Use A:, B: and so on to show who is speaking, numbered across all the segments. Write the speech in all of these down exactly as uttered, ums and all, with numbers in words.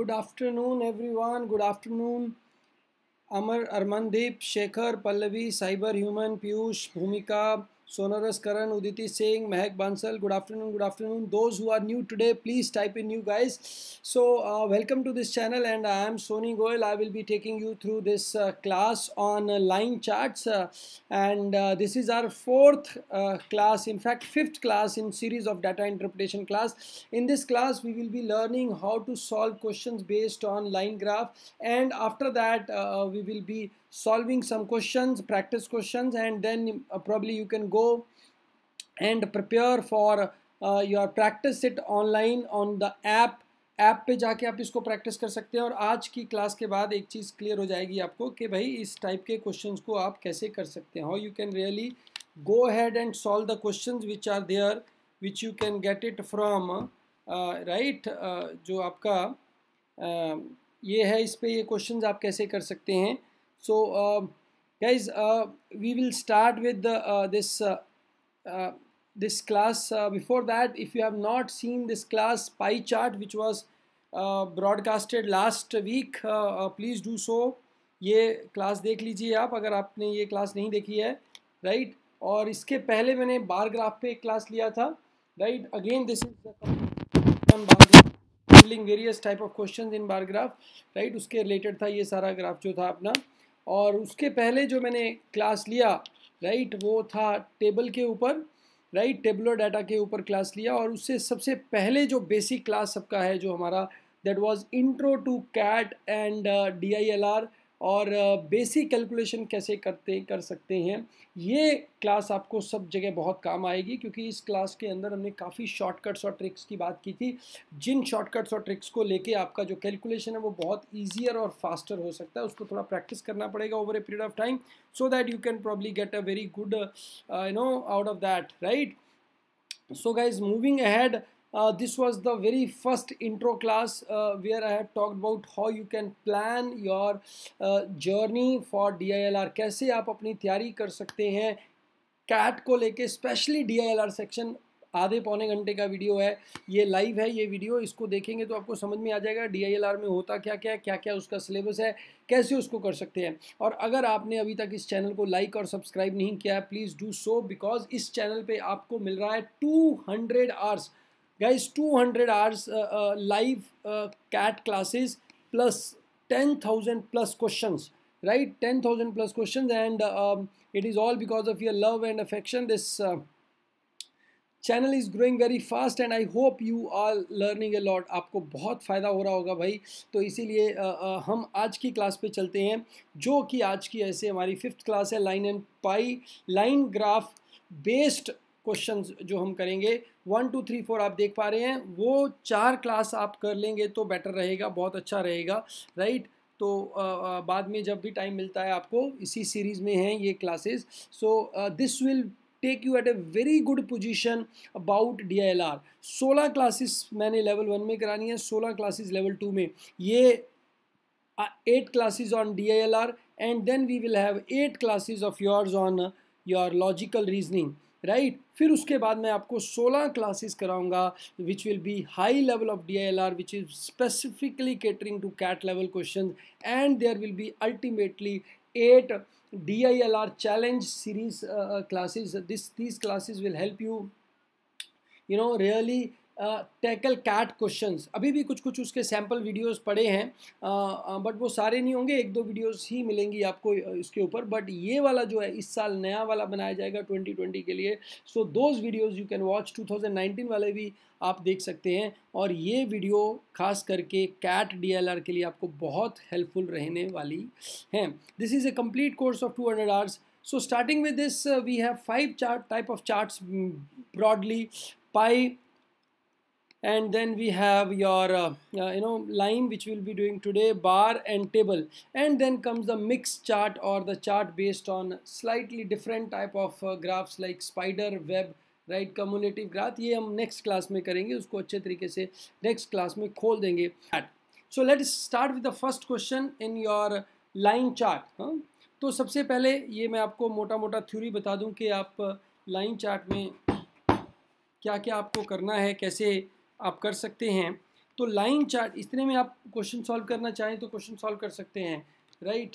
A: good afternoon everyone. Good afternoon Amar, Armandeep, Shekhar, Pallavi, Cyber Human, Piyush, Bhumika, Sonaras, Karan, Uditi Singh, Mehak Bansal. Good afternoon, good afternoon. Those who are new today, please type in new guys. So uh, welcome to this channel, and I am Soni Goyal. I will be taking you through this uh, class on uh, line charts, uh, and uh, this is our fourth uh, class, in fact fifth class in series of data interpretation class. In this class, we will be learning how to solve questions based on line graph, and after that uh, we will be solving some questions, practice questions, and then uh, probably you can go and prepare for uh, your practice it online on the app. App पे जाके आप इसको practice कर सकते हैं, और आज की क्लास के बाद एक चीज़ क्लियर हो जाएगी आपको कि भाई इस टाइप के क्वेश्चंस को आप कैसे कर सकते हैं. How you can really go ahead and solve the questions which are there, which you can get it from right. जो आपका uh, ये है, इस पे ये क्वेश्चंस आप कैसे कर सकते हैं. So guys we will start with this this class. Uh, before that, if you have not seen this class pie chart which was uh, broadcasted last week, uh, uh, please do so. ये class देख लीजिए आप अगर आपने ये class नहीं देखी है, राइट. और इसके पहले मैंने बार ग्राफ पे एक क्लास लिया था, right. Again this is handling various type of questions in bar graph, right. उसके रिलेटेड था ये सारा ग्राफ जो था अपना. और उसके पहले जो मैंने क्लास लिया, राइट, वो था टेबल के ऊपर, राइट, टेबुलर डाटा के ऊपर क्लास लिया. और उससे सबसे पहले जो बेसिक क्लास सबका है जो हमारा, that was intro to CAT and D I L R, और बेसिक uh, कैलकुलेशन कैसे करते कर सकते हैं. ये क्लास आपको सब जगह बहुत काम आएगी, क्योंकि इस क्लास के अंदर हमने काफ़ी शॉर्टकट्स और ट्रिक्स की बात की थी, जिन शॉर्टकट्स और ट्रिक्स को लेके आपका जो कैलकुलेशन है वो बहुत ईजियर और फास्टर हो सकता है. उसको थोड़ा प्रैक्टिस करना पड़ेगा over a period of time, so that you can probably get a very good uh, uh, you know out of that, right. So guys, moving ahead, uh, this was the very first intro class uh, where I had talked about how you can plan your uh, journey for D I L R. कैसे आप अपनी तैयारी कर सकते हैं CAT को लेके, specially D I L R section. आधे पौने घंटे का वीडियो है, ये लाइव है ये वीडियो. इसको देखेंगे तो आपको समझ में आ जाएगा डी आई एल आर में होता क्या क्या है, क्या क्या उसका सिलेबस है, कैसे उसको कर सकते हैं. और अगर आपने अभी तक इस चैनल को लाइक और सब्सक्राइब नहीं किया है, प्लीज़ डू सो, बिकॉज इस चैनल पे आपको मिल रहा है two hundred hours guys, two hundred hours live CAT classes plus ten thousand plus questions, right, ten thousand plus questions. And it is all because of your love and affection. This channel is growing very fast and I hope you are learning a lot. आपको बहुत फ़ायदा हो रहा होगा भाई. तो इसीलिए uh, uh, हम आज की क्लास पे चलते हैं, जो कि आज की ऐसे हमारी फिफ्थ क्लास है, line and pie line graph based questions जो हम करेंगे. वन टू थ्री फोर आप देख पा रहे हैं, वो चार क्लास आप कर लेंगे तो बेटर रहेगा, बहुत अच्छा रहेगा, राइट. तो uh, uh, बाद में जब भी टाइम मिलता है आपको, इसी सीरीज़ में हैं ये classes. So this will take you at a very good position about D I L R. सोलह क्लासेस मैंने लेवल वन में करानी है, सोलह क्लासेस लेवल टू में, ये eight classes on D I L R, and then we will have eight classes of yours on your logical reasoning, right. फिर उसके बाद मैं आपको सोलह क्लासेस कराऊंगा which will be high level of D I L R, which is specifically catering to CAT level question, and there will be ultimately eight D I L R challenge series uh, classes. This these classes will help you, you know, really tackle CAT questions. अभी भी कुछ कुछ उसके sample videos पड़े हैं, but वो सारे नहीं होंगे, एक दो वीडियोस ही मिलेंगी आपको इसके ऊपर. बट ये वाला जो है इस साल नया वाला बनाया जाएगा ट्वेंटी ट्वेंटी के लिए. So those videos you can watch. Two thousand nineteen वाले भी आप देख सकते हैं, और ये वीडियो खास करके कैट डी एल आर के लिए आपको बहुत हेल्पफुल रहने वाली हैं. This is a complete course of two hundred hours. So starting with this, uh, we have five chart type of charts broadly: pie, and then we have your uh, uh, you know line which we'll be doing today, bar and table, and then comes the mixed chart or the chart based on slightly different type of uh, graphs like spider web, राइट, cumulative graph. ये हम next class में करेंगे, उसको अच्छे तरीके से next class में खोल देंगे. So let's start with the first question in your line chart. हाँ, तो सबसे पहले ये मैं आपको मोटा मोटा थ्योरी बता दूं कि आप लाइन चार्ट में क्या क्या आपको करना है, कैसे आप कर सकते हैं. तो लाइन चार्ट इतने में आप क्वेश्चन सॉल्व करना चाहें तो क्वेश्चन सॉल्व कर सकते हैं, right.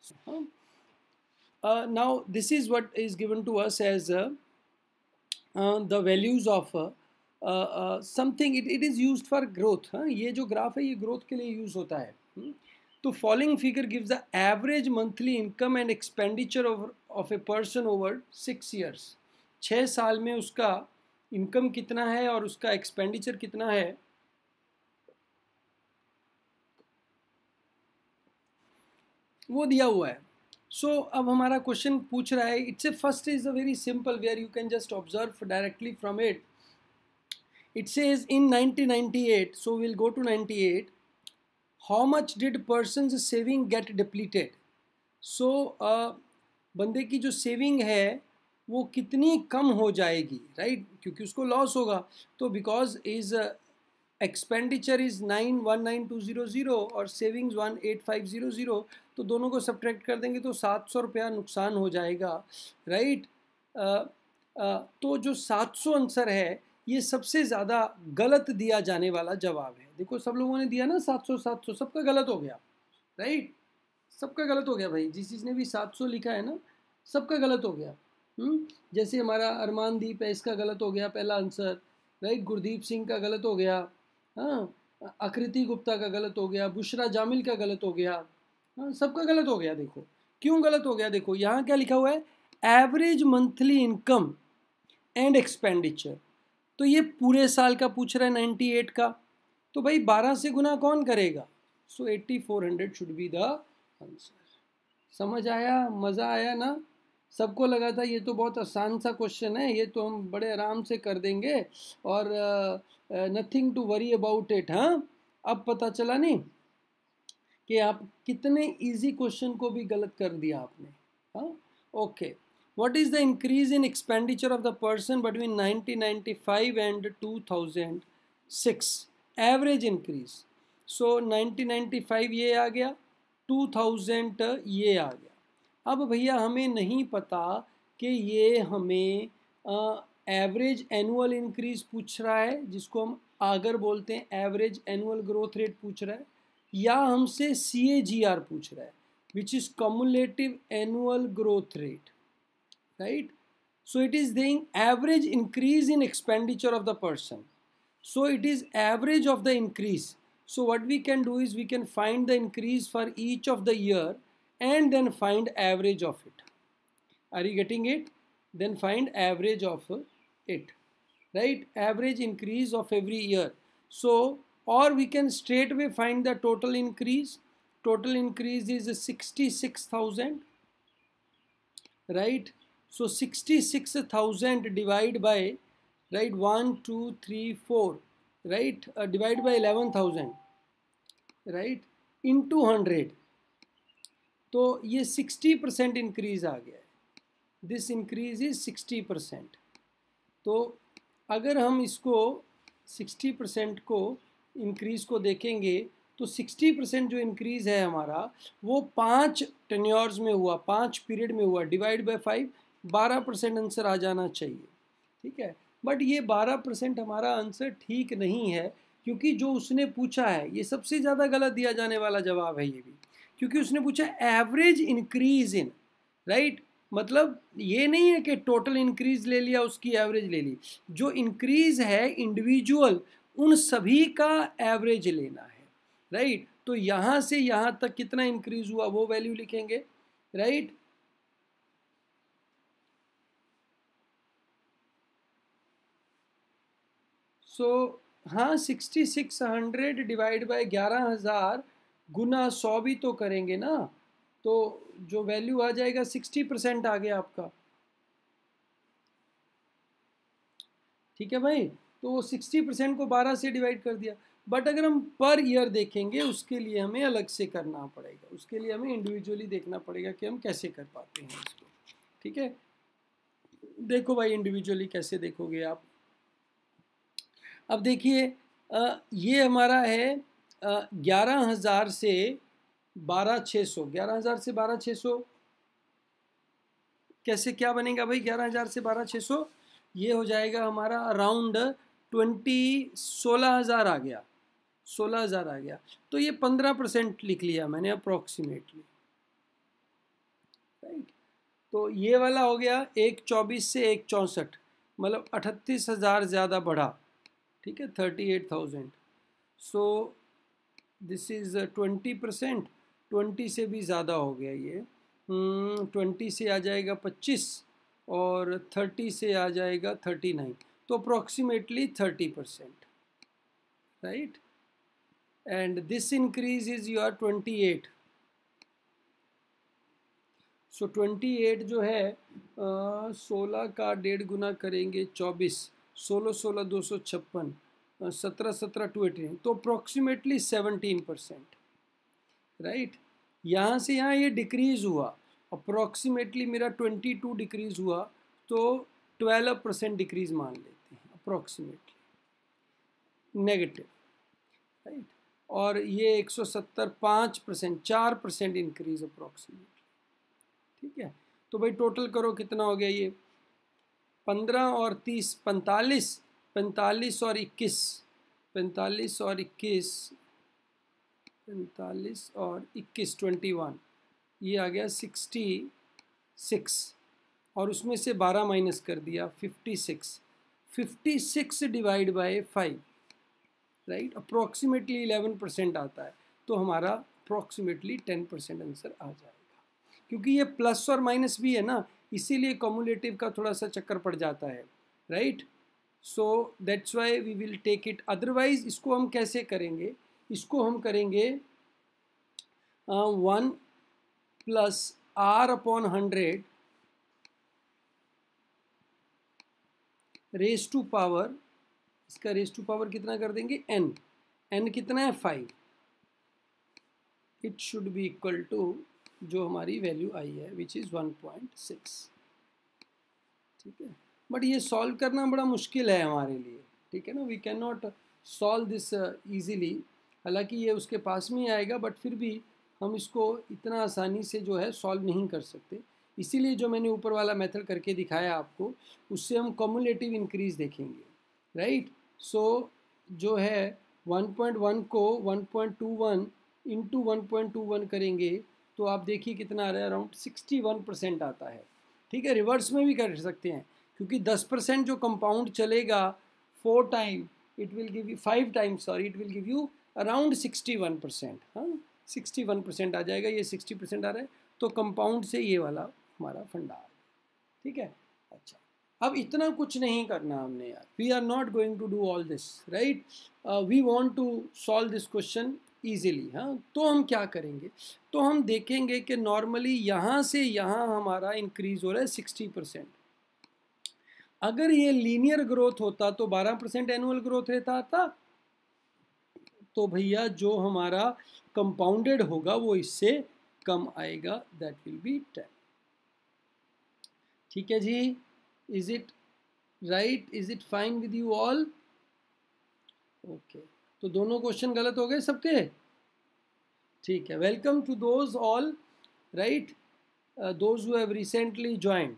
A: Now this is what is given to us as the values of something, it it is used for growth. हाँ, ये जो ग्राफ है ये ग्रोथ के लिए यूज होता है। hmm? तो following figure gives the average monthly income and expenditure of a person over six years. छः साल में उसका इनकम कितना है और उसका एक्सपेंडिचर कितना है, वो दिया हुआ है। सो so, अब हमारा क्वेश्चन पूछ रहा है, it's a first is a very simple where you can just observe directly from it. It says in nineteen ninety eight, so will go to ninety eight, how much did persons saving get depleted. So बंदे की जो saving है वो कितनी कम हो जाएगी, right right? क्योंकि उसको लॉस होगा। तो because is expenditure is nine one nine two zero zero और savings one eight five zero zero, तो दोनों को सब्ट्रैक्ट कर देंगे तो सात सौ रुपया नुकसान हो जाएगा, राइट। तो जो सात सौ आंसर है ये सबसे ज़्यादा गलत दिया जाने वाला जवाब है। देखो सब लोगों ने दिया ना सात सौ सात सौ, सबका गलत हो गया, राइट, सबका गलत हो गया भाई। जिस चीज़ ने भी सात सौ लिखा है ना सबका गलत हो गया। हुँ? जैसे हमारा अरमानदीप है, इसका गलत हो गया पहला आंसर, राइट। गुरदीप सिंह का गलत हो गया, हाँ। आकृति गुप्ता का गलत हो गया, बुशरा जामिल का गलत हो गया, हाँ, सबका गलत हो गया। देखो क्यों गलत हो गया, देखो यहाँ क्या लिखा हुआ है, average monthly income and expenditure. तो ये पूरे साल का पूछ रहा है अट्ठानवे का, तो भाई बारह से गुना कौन करेगा, so eighty four hundred should be the answer. समझ आया, मज़ा आया ना? सबको लगा था ये तो बहुत आसान सा क्वेश्चन है, ये तो हम बड़े आराम से कर देंगे और nothing to worry about it. हाँ, अब पता चला नहीं कि आप कितने इजी क्वेश्चन को भी गलत कर दिया आपने। हाँ, okay. What is the increase in expenditure of the person between nineteen ninety five and two thousand six, average increase. So nineteen ninety five ये आ गया, टू थाउजेंड ये आ गया। अब भैया हमें नहीं पता कि ये हमें एवरेज एनुअल इंक्रीज पूछ रहा है, जिसको हम आगर बोलते हैं, एवरेज एनुअल ग्रोथ रेट पूछ रहा है, या हमसे सी ए जी आर पूछ रहा है, which is cumulative annual growth rate, right. So it is giving average increase in expenditure of the person, so it is average of the increase. So what we can do is we can find the increase for each of the year and then find average of it. Are you getting it? Then find average of it, right? Average increase of every year. So, or we can straight away find the total increase. Total increase is sixty-six thousand, right? So sixty-six thousand divided by, right, one two three four, right, uh, divided by eleven thousand, right, into one hundred, तो ये sixty percent increase आ गया है। This increase is sixty percent। तो अगर हम इसको sixty percent को इंक्रीज को देखेंगे तो sixty percent जो इंक्रीज है हमारा वो पाँच टेन्योर्स में हुआ, पाँच पीरियड में हुआ, डिवाइड बाय फाइव, बारह परसेंट आंसर आ जाना चाहिए, ठीक है। बट ये बारह परसेंट हमारा आंसर ठीक नहीं है, क्योंकि जो उसने पूछा है ये सबसे ज़्यादा गलत दिया जाने वाला जवाब है ये भी, क्योंकि उसने पूछा एवरेज इंक्रीज इन, राइट। मतलब ये नहीं है कि टोटल इंक्रीज ले लिया उसकी एवरेज ले ली, जो इंक्रीज है इंडिविजुअल उन सभी का एवरेज लेना है, राइट। तो यहाँ से यहाँ तक कितना इंक्रीज हुआ वो वैल्यू लिखेंगे, राइट। सो so, हाँ, sixty six hundred divide by ग्यारह हज़ार गुना सौ भी तो करेंगे ना, तो जो वैल्यू आ जाएगा सिक्सटी परसेंट आ गया आपका, ठीक है भाई। तो वो सिक्सटी परसेंट को बारह से डिवाइड कर दिया। बट अगर हम पर ईयर देखेंगे उसके लिए हमें अलग से करना पड़ेगा, उसके लिए हमें इंडिविजुअली देखना पड़ेगा कि हम कैसे कर पाते हैं इसको, ठीक है। देखो भाई इंडिविजुअली कैसे देखोगे आप। अब देखिए ये हमारा है ग्यारह हज़ार से बारह छः सौ, ग्यारह हज़ार से बारह छः सौ कैसे क्या बनेगा भाई, ग्यारह हज़ार से बारह छः सौ ये हो जाएगा हमारा अराउंड ट्वेंटी सोलह हज़ार आ गया, सोलह हज़ार आ गया। तो ये पंद्रह परसेंट लिख लिया मैंने अप्रोक्सीमेटली, राइट। तो ये वाला हो गया एक चौबीस से एक चौंसठ, मतलब अठतीस हज़ार ज़्यादा बढ़ा, ठीक है, thirty eight thousand. So this is twenty percent, twenty से भी ज़्यादा हो गया ये, ट्वेंटी से आ जाएगा पच्चीस और थर्टी से आ जाएगा थर्टी नाइन, तो approximately thirty percent, right. And this increase is your twenty eight. So twenty eight जो है सोलह का डेढ़ गुना करेंगे चौबीस, सोलह सोलह दो सौ छप्पन, सत्रह सत्रह टू एटीन, तो अप्रोक्सीमेटली सेवनटीन परसेंट, राइट। यहाँ से यहाँ ये डिक्रीज़ हुआ, अप्रोक्सीमेटली मेरा ट्वेंटी टू डिक्रीज़ हुआ, तो ट्वेल्व परसेंट डिक्रीज़ मान लेते हैं अप्रोक्सीमेटली, नेगेटिव, राइट। और ये एक सौ सत्तर, पाँच परसेंट, चार परसेंट इंक्रीज अप्रोक्सीमेटली, ठीक है। तो भाई टोटल करो कितना हो गया ये, पंद्रह और तीस, पैंतालीस, पैंतालीस और इक्कीस, पैंतालीस और इक्कीस, पैंतालीस और इक्कीस, ट्वेंटी वन, ये आ गया सिक्सटी सिक्स, और उसमें से बारह माइनस कर दिया, fifty six, fifty six divide by five, right, approximately eleven percent आता है, तो हमारा अप्रोक्सीमेटली टेन परसेंट आंसर आ जाएगा। क्योंकि ये प्लस और माइनस भी है ना, इसीलिए कम्युलेटिव का थोड़ा सा चक्कर पड़ जाता है, right. So that's why we will take it, otherwise इसको हम कैसे करेंगे, इसको हम करेंगे one plus R upon hundred raise to power, इसका रेस टू पावर कितना कर देंगे, एन, एन कितना है five, it should be equal to जो हमारी वैल्यू आई है which is one point six, ठीक है। बट ये सॉल्व करना बड़ा मुश्किल है हमारे लिए, ठीक है ना, we can not solve this easily, हालांकि ये उसके पास में ही आएगा, बट फिर भी हम इसको इतना आसानी से जो है सॉल्व नहीं कर सकते, इसीलिए जो मैंने ऊपर वाला मेथड करके दिखाया आपको, उससे हम कम्युलेटिव इंक्रीज देखेंगे, राइट। सो जो है वन पॉइंट वन को one point two one into one point two one करेंगे, तो आप देखिए कितना आ रहा है, अराउंड सिक्सटी वन परसेंट आता है, ठीक है। रिवर्स में भी कर सकते हैं, क्योंकि दस परसेंट जो कंपाउंड चलेगा four time, it will give you five time sorry it will give you around sixty one percent, हाँ सिक्सटी वन परसेंट आ जाएगा, ये सिक्सटी परसेंट आ रहा है, तो कंपाउंड से ये वाला हमारा फंडा आ, ठीक है। अच्छा, अब इतना कुछ नहीं करना हमने यार, we are not going to do all this, right, we want to solve this question easily, हाँ। तो हम क्या करेंगे, तो हम देखेंगे कि नॉर्मली यहाँ से यहाँ हमारा इंक्रीज हो रहा है सिक्सटी परसेंट, अगर ये लीनियर ग्रोथ होता तो बारह परसेंट एनुअल ग्रोथ रहता था, तो भैया जो हमारा कंपाउंडेड होगा वो इससे कम आएगा, दैट विल बी टेन, ठीक है जी। Is it right, is it fine with you all, okay. तो दोनों क्वेश्चन गलत हो गए सबके, ठीक है। Welcome to those all, right, those who have recently joined,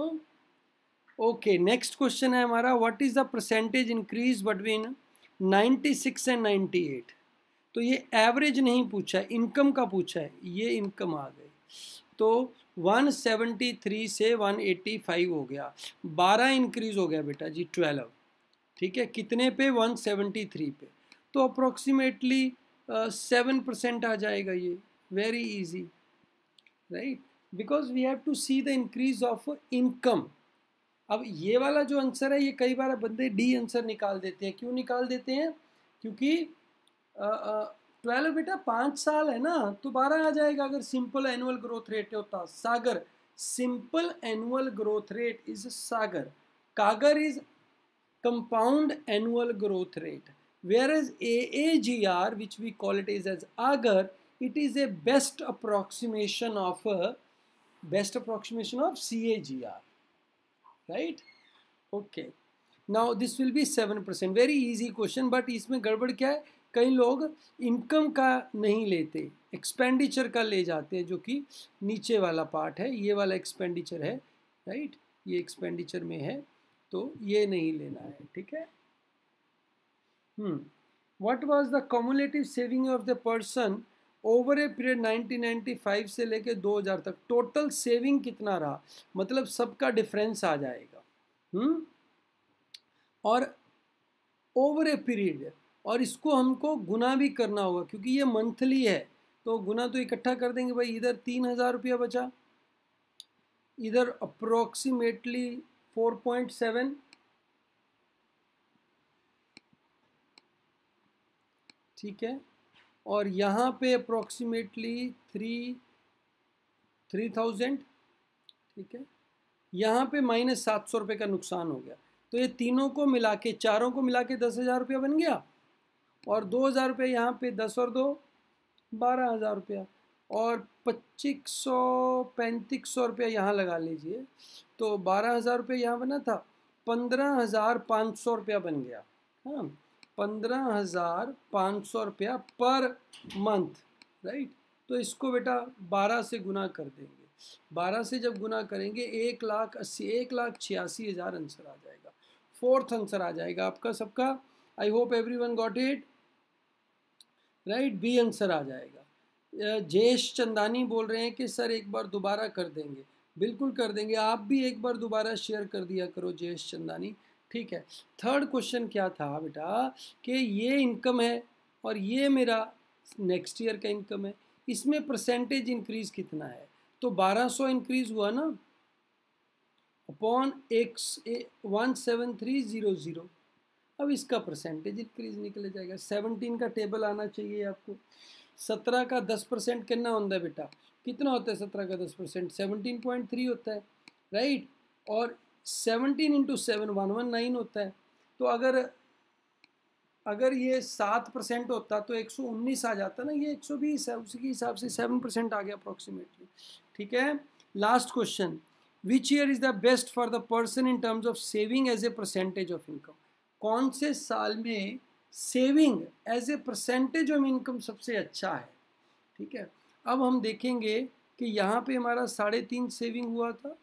A: okay. Next question है हमारा, what is the percentage increase between ninety six and ninety eight, तो ये एवरेज नहीं पूछा है, इनकम का पूछा है, ये इनकम आ गई, तो वन सेवेंटी थ्री से वन एटी फाइव हो गया, बारह इंक्रीज हो गया बेटा जी, ट्वेल्व, ठीक है, कितने पे, वन सेवेंटी थ्री पे, तो अप्रोक्सीमेटली सेवन परसेंट आ जाएगा ये, very easy, right, because we have to see the increase of income. अब ये वाला जो आंसर है, ये कई बार बंदे डी आंसर निकाल देते हैं, क्यों निकाल देते हैं, क्योंकि ट्वेल्व बेटा पाँच साल है ना, तो बारह आ जाएगा अगर सिंपल एनुअल ग्रोथ रेट होता, SAGR, simple annual growth rate is SAGR, CAGR is compound annual growth rate, whereas A A G R, which we call it is as agar, it is a best approximation of a best approximation of C A G R, right, okay। now this will be seven percent, very easy question, but इसमें गड़बड़ क्या है, कई लोग income का नहीं लेते, expenditure का ले जाते हैं, जो कि नीचे वाला पार्ट है, ये वाला एक्सपेंडिचर है, राइट, ये एक्सपेंडिचर में है, तो ये नहीं लेना है, ठीक है। Hmm what was the cumulative saving of the person over a period nineteen ninety five से लेके दो हज़ार तक, टोटल सेविंग कितना रहा, मतलब सबका डिफरेंस आ जाएगा। हम्म और ओवर ए पीरियड, और इसको हमको गुना भी करना होगा क्योंकि ये मंथली है, तो गुना तो इकट्ठा कर देंगे भाई। इधर तीन हजार रुपया बचा, इधर अप्रोक्सीमेटली फोर पॉइंट सेवन, ठीक है, और यहाँ पे अप्रोक्सीमेटली थ्री थ्री थाउजेंड, ठीक है, यहाँ पे माइनस सात सौ रुपये का नुकसान हो गया। तो ये तीनों को मिला के, चारों को मिला के दस हज़ार रुपया बन गया, और दो हज़ार रुपये यहाँ पे, दस और दो बारह हज़ार रुपया, और पच्चीस सौ पैंतीस सौ रुपया यहाँ लगा लीजिए, तो बारह हज़ार रुपये यहाँ बना था, पंद्रह हज़ार पाँच सौ रुपया बन गया। हाँ, पंद्रह हज़ार पाँच सौ रुपया पर मंथ, राइट। तो इसको बेटा बारह से गुना कर देंगे, बारह से जब गुना करेंगे एक लाख अस्सी एक लाख छियासी हज़ार आंसर आ जाएगा, फोर्थ आंसर आ जाएगा आपका सबका। I hope everyone got it, right, B answer आ जाएगा। जयेश चंदानी बोल रहे हैं कि सर एक बार दोबारा कर देंगे, बिल्कुल कर देंगे, आप भी एक बार दोबारा शेयर कर दिया करो जयेश चंदानी, ठीक है। थर्ड क्वेश्चन क्या था बेटा कि ये इनकम है और ये मेरा नेक्स्ट ईयर का इनकम है, इसमें परसेंटेज इंक्रीज कितना है, तो बारह सौ इंक्रीज हुआ ना upon X one seven three zero zero. अब इसका परसेंटेज इंक्रीज निकल जाएगा, सेवनटीन का टेबल आना चाहिए आपको। सत्रह का दस परसेंट कितना होता है बेटा, कितना होता है सत्रह का दस परसेंट, सेवनटीन पॉइंट थ्री होता है, राइट, और seventeen into seven one one nine होता है। तो अगर अगर ये सात परसेंट होता तो एक सौ उन्नीस आ जाता ना, ये एक सौ बीस है, उसी के हिसाब से सेवन परसेंट आ गया अप्रोक्सीमेटली, ठीक है। Last question, which year is the best for the person in terms of saving as a percentage of income, कौन से साल में saving as a percentage of income सबसे अच्छा है, ठीक है। अब हम देखेंगे कि यहाँ पे हमारा साढ़े तीन सेविंग हुआ था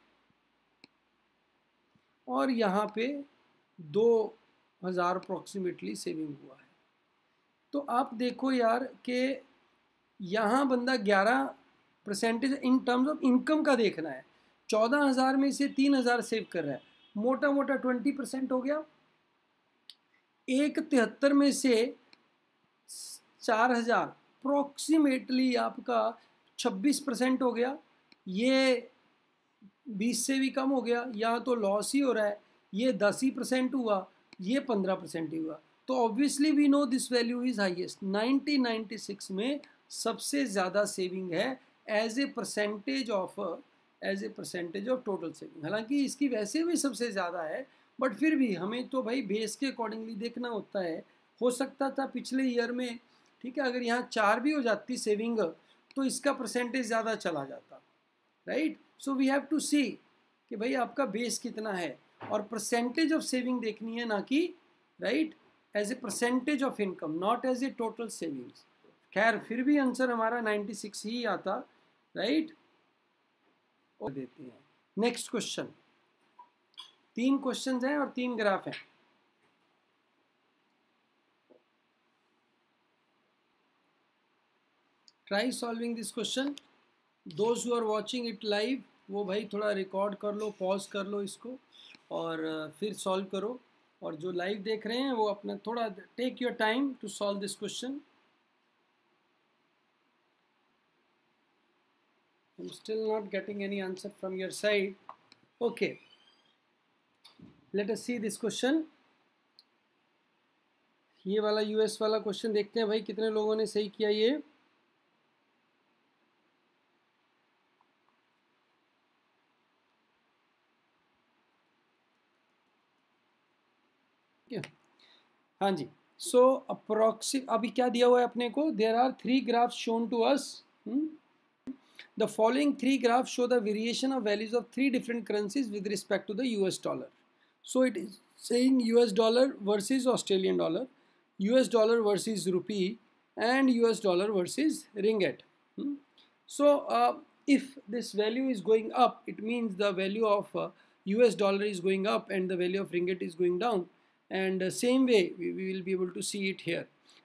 A: और यहाँ पे दो हज़ार अप्रोक्सीमेटली सेविंग हुआ है। तो आप देखो यार कि यहाँ बंदा ग्यारह percentage in terms of income का देखना है, चौदह हज़ार में से तीन हज़ार सेव कर रहा है, मोटा मोटा ट्वेंटी परसेंट हो गया। एक तिहत्तर में से चार हज़ार अप्रोक्सीमेटली आपका छब्बीस परसेंट हो गया, ये बीस से भी कम हो गया, यहाँ तो लॉस ही हो रहा है, ये दस ही परसेंट हुआ, ये पंद्रह परसेंट ही हुआ। तो obviously we know this value is highest, nineteen ninety six में सबसे ज़्यादा सेविंग है as a percentage of as a percentage of total saving. हालांकि इसकी वैसे भी सबसे ज़्यादा है, बट फिर भी हमें तो भाई बेस के अकॉर्डिंगली देखना होता है। हो सकता था पिछले ईयर में, ठीक है, अगर यहाँ चार भी हो जाती सेविंग तो इसका परसेंटेज ज़्यादा चला जाता, right. So we have to see कि भाई आपका बेस कितना है, और परसेंटेज ऑफ सेविंग देखनी है, ना कि right as a percentage of income, not as a total savings. खैर फिर भी आंसर हमारा नाइन्टी सिक्स ही आता, राइट। और देते हैं नेक्स्ट क्वेश्चन, तीन क्वेश्चंस हैं और तीन ग्राफ हैं। Try solving this question, those who are watching it live वो भाई थोड़ा रिकॉर्ड कर लो, पॉज कर लो इसको और फिर सॉल्व करो, और जो लाइव देख रहे हैं वो अपना थोड़ा take your time to solve this question. I'm still not getting any answer from your side. Okay, let us see this question. ये वाला यूएस वाला क्वेश्चन देखते हैं भाई कितने लोगों ने सही किया ये। हाँ जी, सो अप्रोक्सी अभी क्या दिया हुआ है अपने को, there are three graphs shown to us. The following three graphs show the variation of values of three different currencies with respect to the U S dollar. So it is saying U S dollar versus Australian dollar, U S dollar versus rupee, and U S dollar versus ringgit. Hmm? So uh, if this value is going up, it means the value of uh, U S dollar is going up and the value of ringgit is going down. And uh, same way we, we will be able to see it here.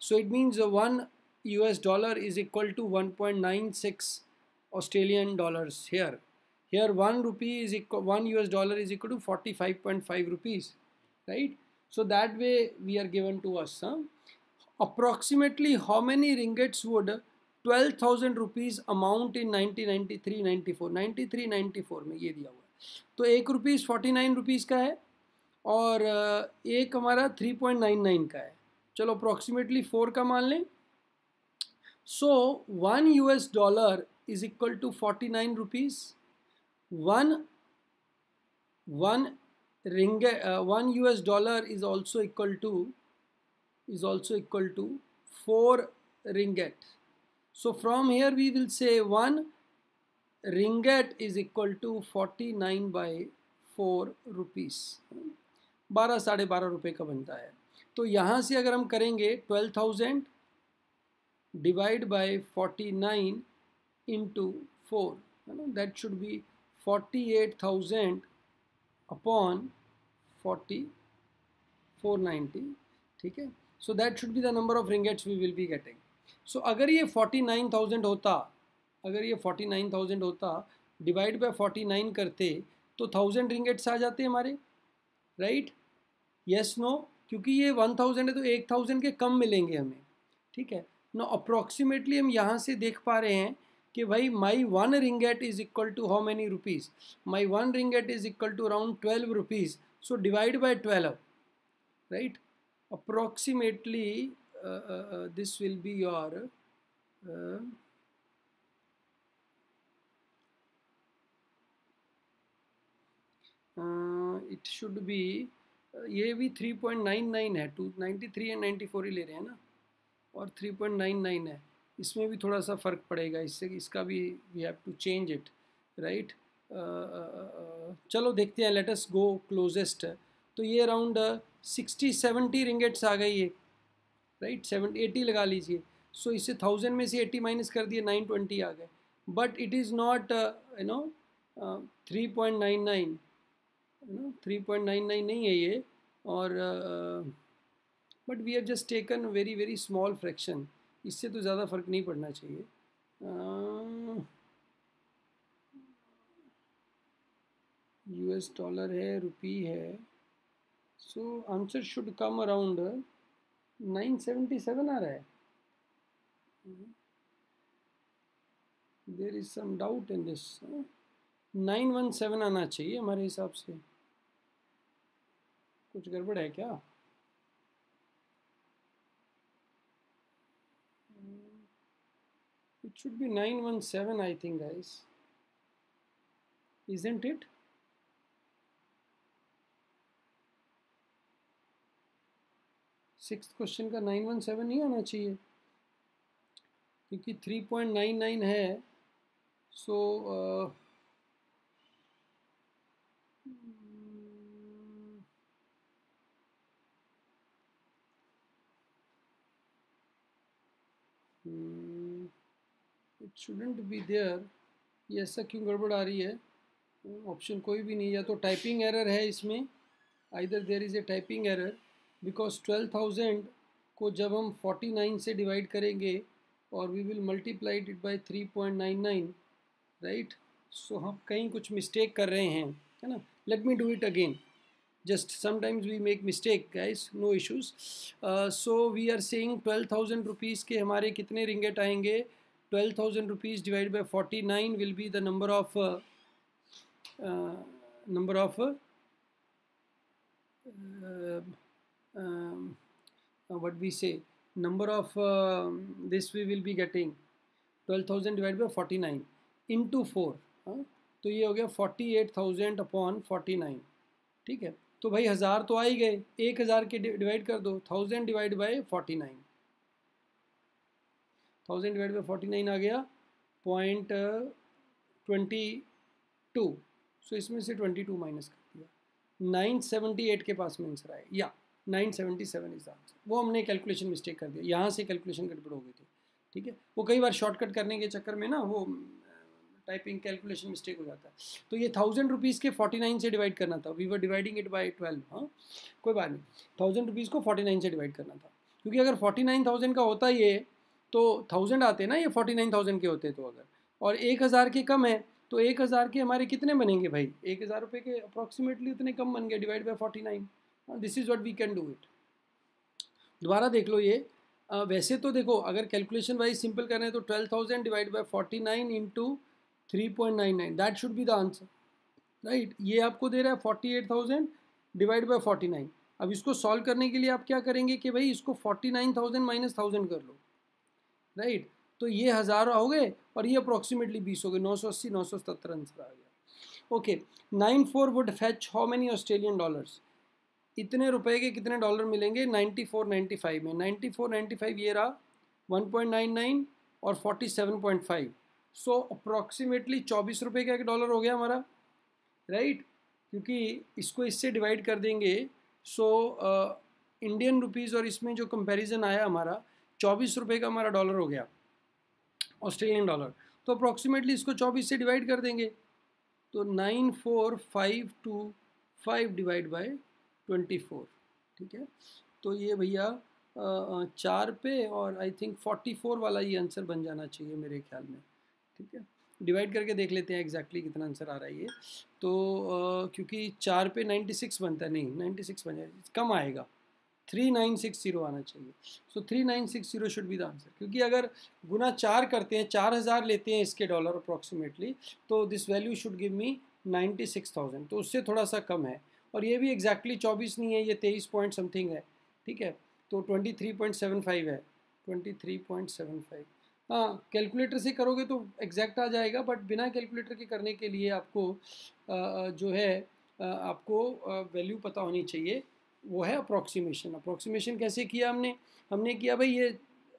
A: So it means one U S dollar is equal to one point nine six Australian dollars here. Here one rupee is equal, one U S dollar is equal to forty-five point five rupees, right? So that way we are given to us. Huh? Approximately how many ringgits would twelve thousand rupees amount in nineteen ninety-three ninety-four? ninety-three ninety-four में ये दिया हुआ है. तो एक rupees forty nine rupees का है और एक हमारा थ्री पॉइंट नाइन नाइन का है. चलो अप्रोक्सीमेटली फोर का मान लें. So one U S dollar is equal to forty nine rupees. One one ringgit, uh, one U S dollar is also equal to is also equal to four ringgit. So from here we will say one ringgit is equal to forty-nine by four rupees. बारह साढ़े बारह रुपये का बनता है. तो यहाँ से अगर हम करेंगे twelve thousand divide by forty nine into four, है ना, that should be forty eight thousand upon forty four ninety. ठीक है. So that should be the number of ringgits we will be getting. So अगर ये forty nine thousand होता अगर ये forty nine thousand होता डिवाइड बाय फोर्टी नाइन करते तो थाउजेंड रिंगेट्स आ जाते हमारे, राइट? Yes no? क्योंकि ये वन थाउजेंड है तो एक थाउजेंड के कम मिलेंगे हमें. ठीक है. नो अप्रॉक्सीमेटली हम यहाँ से देख पा रहे हैं कि भाई my one ringgit is equal to how many rupees? My one ringgit is equal to around twelve rupees. So divide by twelve, right? Approximately this will be your it should be, ये भी three point nine nine है. Two ninety three and ninety four ही ले रहे हैं ना, और three point nine nine है. इसमें भी थोड़ा सा फ़र्क पड़ेगा, इससे इसका भी we have to change it, right? चलो देखते हैं, लेट अस गो क्लोजेस्ट. तो ये अराउंड सिक्सटी सेवेंटी रिंगेट्स आ गई है, राइट? सेवन एटी लगा लीजिए. सो so, इससे थाउजेंड में से एटी माइनस कर दिए, नाइन ट्वेंटी आ गए. But it is not you know three point nine nine, you know three point nine nine नहीं है ये. और but we have just taken very very small fraction. इससे तो ज़्यादा फ़र्क नहीं पड़ना चाहिए. यूएस डॉलर है, रुपी है. So answer should come around nine seventy seven आ रहा है. There is some doubt in this. Nine one seven आना चाहिए हमारे हिसाब से. कुछ गड़बड़ है क्या? It should be nine one seven, I think, guys. Isn't it? Sixth question का नाइन वन सेवन नहीं आना चाहिए, क्योंकि थ्री पॉइंट नाइन नाइन है. So it shouldn't be there. ये ऐसा क्यों गड़बड़ आ रही है? ऑप्शन कोई भी नहीं. या तो टाइपिंग एरर है इसमें, either there is a typing error, because twelve thousand को जब हम फोर्टी नाइन से डिवाइड करेंगे और we will multiply it by three point nine nine, right? सो हम कहीं कुछ मिस्टेक कर रहे हैं, है ना. Let me do it again. just sometimes we make mistake, guys, no issues. uh, so we are saying twelve thousand rupees के हमारे कितने रिंगेट आएंगे? twelve thousand rupees divided by forty-nine will be the number of uh, uh, number of uh, um, uh, what we say, number of uh, this we will be getting twelve thousand divided by forty-nine into four. हाँ, तो ये हो गया forty-eight thousand upon forty-nine. ठीक है. तो भाई हज़ार तो आ ही गए, एक हज़ार के डिवाइड कर दो. Thousand divide by forty nine, thousand divide by forty nine आ गया पॉइंट ट्वेंटी टू. सो इसमें से ट्वेंटी टू माइनस कर दिया. नाइन सेवेंटी एट के पास में आंसर आया, या nine seventy seven is the answer. वो हमने कैलकुलेशन मिस्टेक कर दिया, यहाँ से कैलकुलेशन गड़बड़ हो गई थी. ठीक है. वो कई बार शॉर्टकट करने के चक्कर में ना वो टाइपिंग कैलकुलेशन मिस्टेक हो जाता है. तो ये थाउजेंड रुपीज़ के फोर्टी नाइन से डिवाइड करना था. We were dividing it by twelve. हाँ, कोई बात नहीं. थाउजेंड रुपीज़ को फोर्टी नाइन से डिवाइड करना था. क्योंकि अगर फोर्टी नाइन थाउजेंड का होता ये तो थाउजेंड आते ना, ये फोर्टी नाइन थाउजेंड के होते तो अगर, और एक हज़ार के कम है तो एक हज़ार के हमारे कितने बनेंगे भाई, एक हज़ार रुपये के अप्रॉक्सीमेटली उतने कम बन गए, divide by forty nine. This is what we can do it. दोबारा देख लो ये, uh, वैसे तो देखो अगर कैलकुलेशन वाइज सिंपल करें तो twelve thousand divide by forty nine into three point nine nine, that should be the answer, right. ये आपको दे रहा है forty eight thousand divide by forty nine. अब इसको सॉल्व करने के लिए आप क्या करेंगे कि भाई इसको forty nine thousand minus thousand कर लो, राइट। तो ये हज़ार हो गए और ये अप्रॉक्सीमेटली बीस हो गए, नौ सौ अस्सी नौ सौ सत्तर आंसर आ गया। Okay, nine four would fetch how many Australian dollars, इतने रुपए के कितने डॉलर मिलेंगे नाइन्टी फोर नाइन्टी फाइव में, नाइन्टी फोर नाइन्टी फाइव ये रहा वन पॉइंट नाइन नाइन और forty seven point five, so approximately चौबीस रुपये का एक डॉलर हो गया हमारा, राइट right? क्योंकि इसको इससे डिवाइड कर देंगे, सो इंडियन रुपीज़ और इसमें जो कंपैरिजन आया हमारा चौबीस रुपये का हमारा डॉलर हो गया ऑस्ट्रेलियन डॉलर, तो अप्रॉक्सीमेटली इसको चौबीस से डिवाइड कर देंगे, तो nine four five two five divide by twenty four, ठीक है। तो ये भैया चार पे और आई थिंक फोर्टी फोर वाला ये आंसर बन जाना चाहिए मेरे ख्याल में, ठीक है। डिवाइड करके देख लेते हैं एग्जैक्टली exactly कितना आंसर आ रहा है ये, तो uh, क्योंकि चार पे नाइन्टी सिक्स बनता है, नहीं नाइन्टी सिक्स बन जाएगा, कम आएगा, थ्री नाइन सिक्स ज़ीरो आना चाहिए, so three nine six zero should be the answer. क्योंकि अगर गुना चार करते हैं, चार हज़ार लेते हैं इसके डॉलर अप्रॉक्सीमेटली, तो this value should give me ninety six thousand, तो उससे थोड़ा सा कम है, और ये भी एग्जैक्टली चौबीस नहीं है, ये तेईस पॉइंट समथिंग है, ठीक है। तो twenty three point seven five है, twenty three point seven five. हाँ, कैलकुलेटर से करोगे तो एग्जैक्ट आ जाएगा, बट बिना कैलकुलेटर के करने के लिए आपको आ, जो है आ, आपको वैल्यू पता होनी चाहिए, वो है अप्रॉक्सीमेशन। अप्रॉक्सीमेशन कैसे किया हमने हमने किया भाई, ये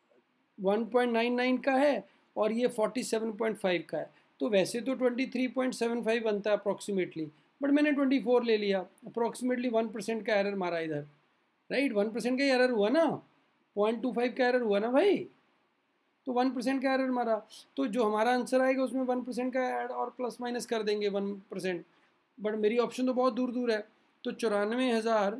A: वन पॉइंट नाइन नाइन का है और ये फोर्टी सेवन पॉइंट फाइव का है, तो वैसे तो twenty three point seven five बनता है अप्रॉक्सीमेटली, बट मैंने ट्वेंटी फोर ले लिया, अप्रॉक्सीमेटली वन परसेंट का एरर मारा इधर, राइट। वन परसेंट का एरर हुआ ना, पॉइंट टू फाइव का एरर हुआ ना भाई, तो वन परसेंट का एरर मारा, तो जो हमारा आंसर आएगा उसमें वन परसेंट का ऐड और प्लस माइनस कर देंगे वन परसेंट, बट मेरी ऑप्शन तो बहुत दूर दूर है, तो चौरानवे हज़ार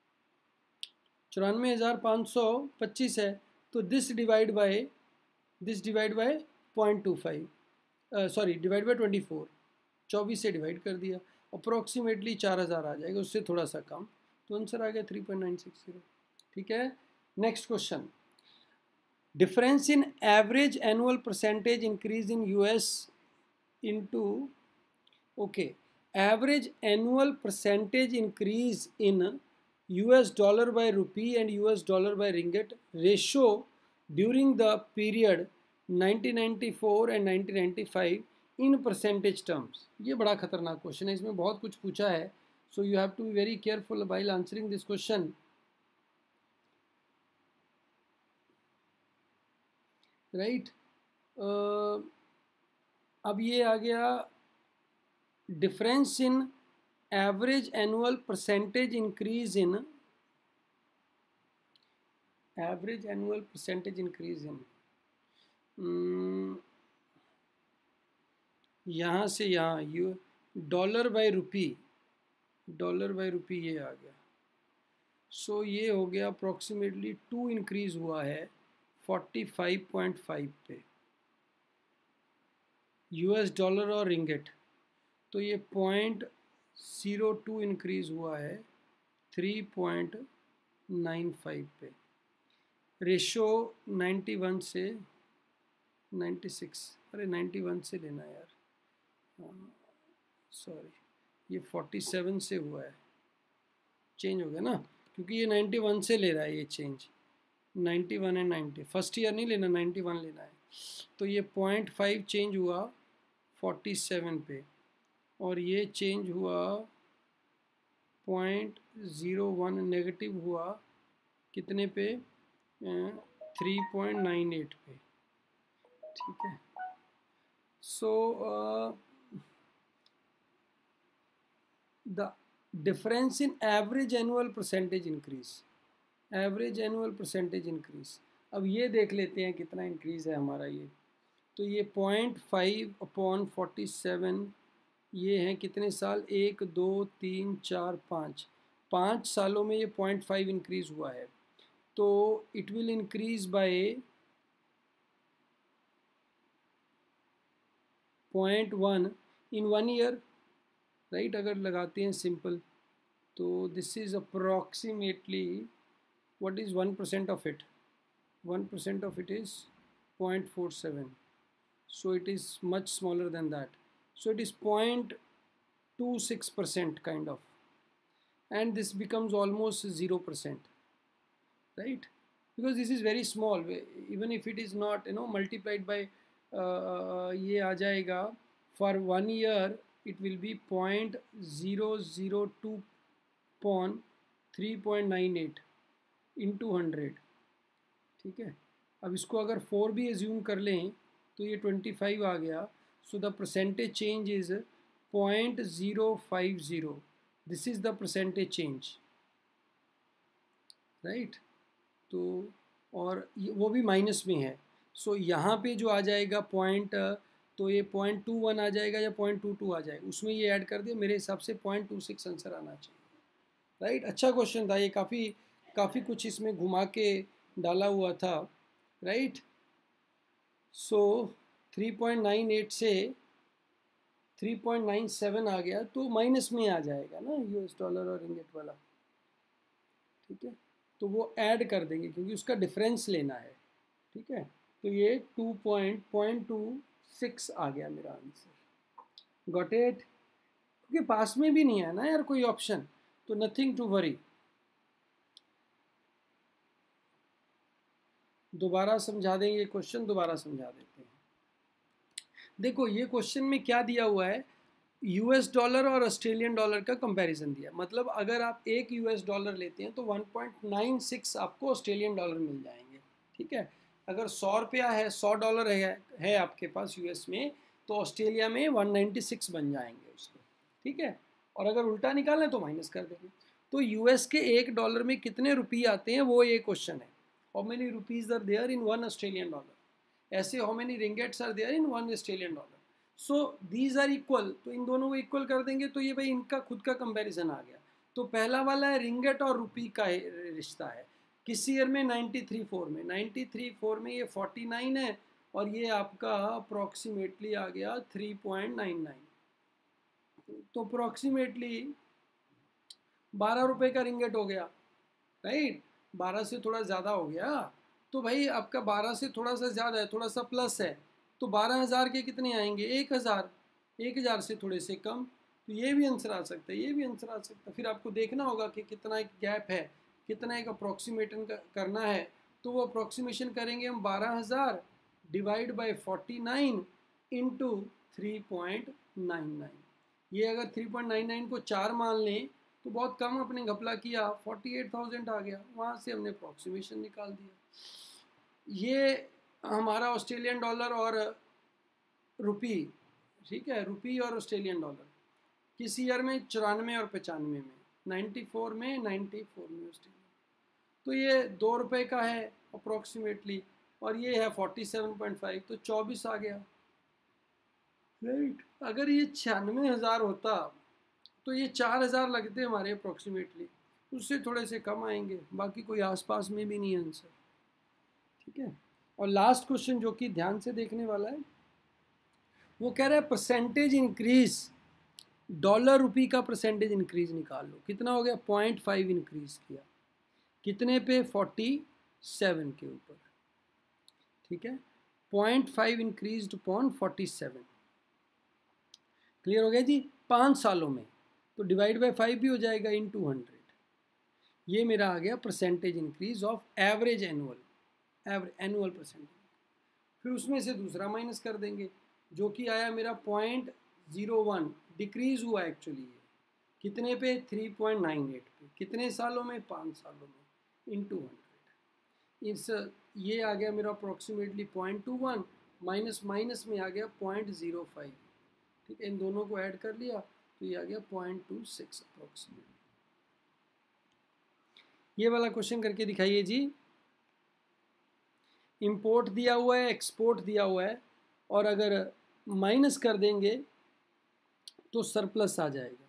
A: चौरानवे हज़ार पाँच सौ पच्चीस है, तो this divide by this divide by point two five sorry divide by twenty four, चौबीस से डिवाइड कर दिया, अप्रॉक्सीमेटली चार हज़ार आ जाएगा, उससे थोड़ा सा कम, तो आंसर आ गया three point nine six zero, ठीक है। Next question, difference in average annual percentage increase in U S into, okay, average annual percentage increase in U S dollar by rupee and U S dollar by ringgit ratio during the period nineteen ninety four and nineteen ninety five in percentage terms। ये बड़ा खतरनाक question है, इसमें बहुत कुछ पूछा है, so you have to be very careful while answering this question। Right right? uh, अब ये आ गया difference in average annual percentage increase in average annual percentage increase in यहाँ से यहाँ U dollar by rupee, dollar by rupee ये आ गया, सो so, ये हो गया अप्रॉक्सीमेटली टू इंक्रीज हुआ है फोर्टी फाइव पॉइंट फाइव पे, यूएस डॉलर और रिंगेट, तो ये पॉइंट ज़ीरो टू इंक्रीज हुआ है थ्री पॉइंट नाइन फाइव पे, रेशो नाइन्टी वन से नाइन्टी सिक्स, अरे नाइन्टी वन से लेना यार, सॉरी ये फोर्टी सेवन से हुआ है, चेंज हो गया ना, क्योंकि ये नाइन्टी वन से ले रहा है, ये change ninety one and ninety, first year नहीं लेना, नाइन्टी वन लेना है, तो ये पॉइंट फाइव चेंज हुआ फोर्टी सेवन पे, और ये चेंज हुआ पॉइंट ज़ीरो वन नेगेटिव हुआ कितने पे, थ्री पॉइंट नाइन एट पे, ठीक है। So the difference in average annual percentage increase, average annual percentage increase, अब ये देख लेते हैं कितना इंक्रीज़ है हमारा ये, तो ये point five upon forty seven, ये हैं कितने साल, एक दो तीन चार पाँच, पाँच सालों में ये पॉइंट फाइव इंक्रीज़ हुआ है, तो it will increase by point one in one year, right. अगर लगाते हैं सिंपल, तो this is approximately what is one percent of it, one percent of it is zero point four seven, so it is much smaller than that, so it is zero point two six percent kind of, and this becomes almost zero percent, right, because this is very small, even if it is not you know multiplied by uh, ये आ जाएगा for one year it will be zero point zero zero two upon three point nine eight into one hundred, ठीक है। अब इसको अगर four भी assume कर लें तो ये ट्वेंटी फाइव आ गया, so the percentage change is point zero five zero, this is the percentage change, right. तो और वो भी माइनस में है, सो so यहाँ पे जो आ जाएगा पॉइंट, तो ये पॉइंट टू वन आ जाएगा या पॉइंट टू टू आ जाएगा, उसमें ये ऐड कर दिया, मेरे हिसाब से पॉइंट टू सिक्स आंसर आना चाहिए, राइट। अच्छा क्वेश्चन था ये, काफ़ी काफ़ी कुछ इसमें घुमा के डाला हुआ था, right. So three point nine eight से थ्री पॉइंट नाइन सेवन आ गया, तो माइनस में आ जाएगा ना यूएस डॉलर और रिंगिट वाला, ठीक है। तो वो ऐड कर देंगे क्योंकि उसका डिफरेंस लेना है, ठीक है। तो ये two point point two six आ गया मेरा आंसर, गॉट इट। क्योंकि पास में भी नहीं है ना यार कोई ऑप्शन, तो नथिंग टू वरी। दोबारा समझा देंगे क्वेश्चन, दोबारा समझा देते हैं। देखो ये क्वेश्चन में क्या दिया हुआ है, यूएस डॉलर और ऑस्ट्रेलियन डॉलर का कंपैरिजन दिया, मतलब अगर आप एक यूएस डॉलर लेते हैं तो वन पॉइंट नाइन सिक्स आपको ऑस्ट्रेलियन डॉलर मिल जाएंगे, ठीक है। अगर सौ रुपया है, सौ डॉलर है, है आपके पास यूएस में, तो ऑस्ट्रेलिया में वन नाइन्टी सिक्स बन जाएंगे उसके, ठीक है। और अगर उल्टा निकालें तो माइनस कर देंगे। तो यूएस के एक डॉलर में कितने रुपये आते हैं वो ये क्वेश्चन है। How many rupees are there in one Australian dollar? ऐसे how many ringgits are there in one Australian dollar? So these are equal, तो इन दोनों को इक्वल कर देंगे, तो ये भाई इनका खुद का कंपैरिजन आ गया। तो पहला वाला है रिंगेट और रुपी का रिश्ता है, किस ईयर में, नाइन्टी थ्री फोर में, नाइन्टी थ्री फोर में ये फोर्टी नाइन है और ये आपका अप्रॉक्सीमेटली आ गया थ्री पॉइंट नाइन नाइन, तो अप्रॉक्सीमेटली बारह रुपये का रिंगेट हो गया, राइट। बारह से थोड़ा ज़्यादा हो गया, तो भाई आपका बारह से थोड़ा सा ज़्यादा है, थोड़ा सा प्लस है, तो बारह हज़ार के कितने आएंगे, एक हज़ार, एक हज़ार से थोड़े से कम, तो ये भी आंसर आ सकता है, ये भी आंसर आ सकता है। फिर आपको देखना होगा कि कितना एक गैप है, कितना एक अप्रॉक्सीमेटन करना है, तो वो अप्रॉक्सीमेशन करेंगे हम बारह हज़ार divide by forty nine into three point nine nine. ये अगर थ्री पॉइंट नाइन नाइन को चार मान लें तो बहुत कम अपने घपला किया, फोर्टी एट थाउजेंड आ गया, वहाँ से हमने अप्रॉक्सीमेशन निकाल दिया। ये हमारा ऑस्ट्रेलियन डॉलर और रुपी, ठीक है, रुपी और ऑस्ट्रेलियन डॉलर किस ईयर में, चौरानवे और पचानवे में, नाइन्टी फोर में, नाइन्टी फोर में ऑस्ट्रेलिया। तो ये दो रुपये का है अप्रॉक्सीमेटली, और ये है फोर्टी सेवन पॉइंट फाइव, तो चौबीस आ गया, राइट। अगर ये छियानवे हज़ार होता तो ये चार हज़ार लगते हमारे अप्रॉक्सीमेटली, उससे थोड़े से कम आएंगे, बाकी कोई आसपास में भी नहीं है आंसर, ठीक है। और लास्ट क्वेश्चन जो कि ध्यान से देखने वाला है, वो कह रहा है परसेंटेज इंक्रीज, डॉलर रुपी का परसेंटेज इंक्रीज निकाल लो, कितना हो गया, पॉइंट फाइव इंक्रीज किया, कितने पे, फोर्टी सेवन के ऊपर, ठीक है। Point five increase upon forty seven, clear हो गया जी, पाँच सालों में, तो डिवाइड बाय फाइव भी हो जाएगा इन टू हंड्रेड। ये मेरा आ गया percentage increase of average annual, average annual percentage. फिर उसमें से दूसरा माइनस कर देंगे, जो कि आया मेरा पॉइंट ज़ीरो वन, डिक्रीज हुआ एक्चुअली ये, कितने पे, थ्री पॉइंट नाइन एट पे, कितने सालों में, पाँच सालों में, इन टू हंड्रेड। इस ये आ गया मेरा approximately point two one, minus minus में आ गया पॉइंट ज़ीरो फाइव, ठीक है। इन दोनों को ऐड कर लिया तो ये आ गया पॉइंट टू सिक्स अप्रॉक्सीमेटली। ये वाला क्वेश्चन करके दिखाइए जी। इंपोर्ट दिया हुआ है, एक्सपोर्ट दिया हुआ है, और अगर माइनस कर देंगे तो सरप्लस आ जाएगा।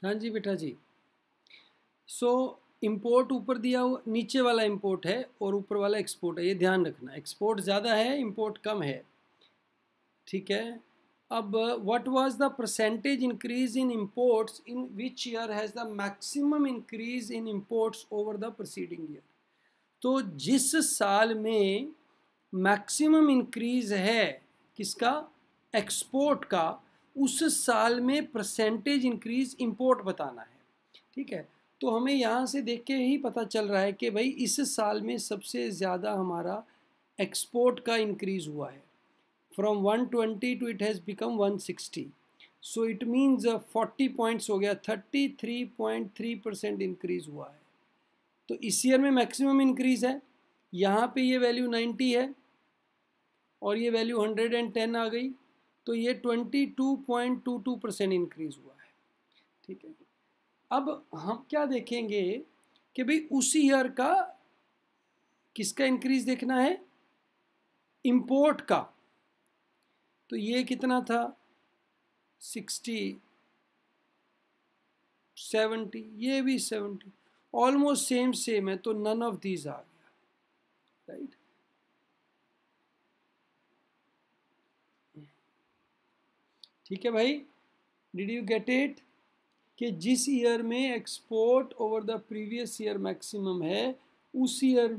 A: हाँ जी बेटा जी। सो इंपोर्ट ऊपर दिया हुआ, नीचे वाला इंपोर्ट है और ऊपर वाला एक्सपोर्ट है, ये ध्यान रखना। एक्सपोर्ट ज़्यादा है, इंपोर्ट कम है, ठीक है। अब what was the percentage increase in imports in which year has the maximum increase in imports over the preceding year. तो जिस साल में मैक्सिमम इंक्रीज है किसका, एक्सपोर्ट का, उस साल में परसेंटेज इंक्रीज इंपोर्ट बताना है, ठीक है। तो हमें यहाँ से देख के ही पता चल रहा है कि भाई इस साल में सबसे ज़्यादा हमारा एक्सपोर्ट का इंक्रीज हुआ है। From one twenty to it has become one sixty, so it means forty points हो गया, thirty three point three percent increase हुआ है। तो इस ईयर में मैक्सिमम इंक्रीज है, यहाँ पे ये वैल्यू नाइन्टी है और ये वैल्यू हंड्रेड एंड टेन आ गई, तो ये twenty two point two two percent increase हुआ है, ठीक है। अब हम क्या देखेंगे कि भाई उस ईयर का किसका इंक्रीज देखना है, इंपोर्ट का। तो ये कितना था, सिक्सटी, सेवेंटी, ये भी सेवेंटी, ऑलमोस्ट सेम सेम है, तो नन ऑफ दीज आ गया, राइट। ठीक है भाई, डिड यू गेट इट, कि जिस ईयर में export over the previous year maximum है, उस ईयर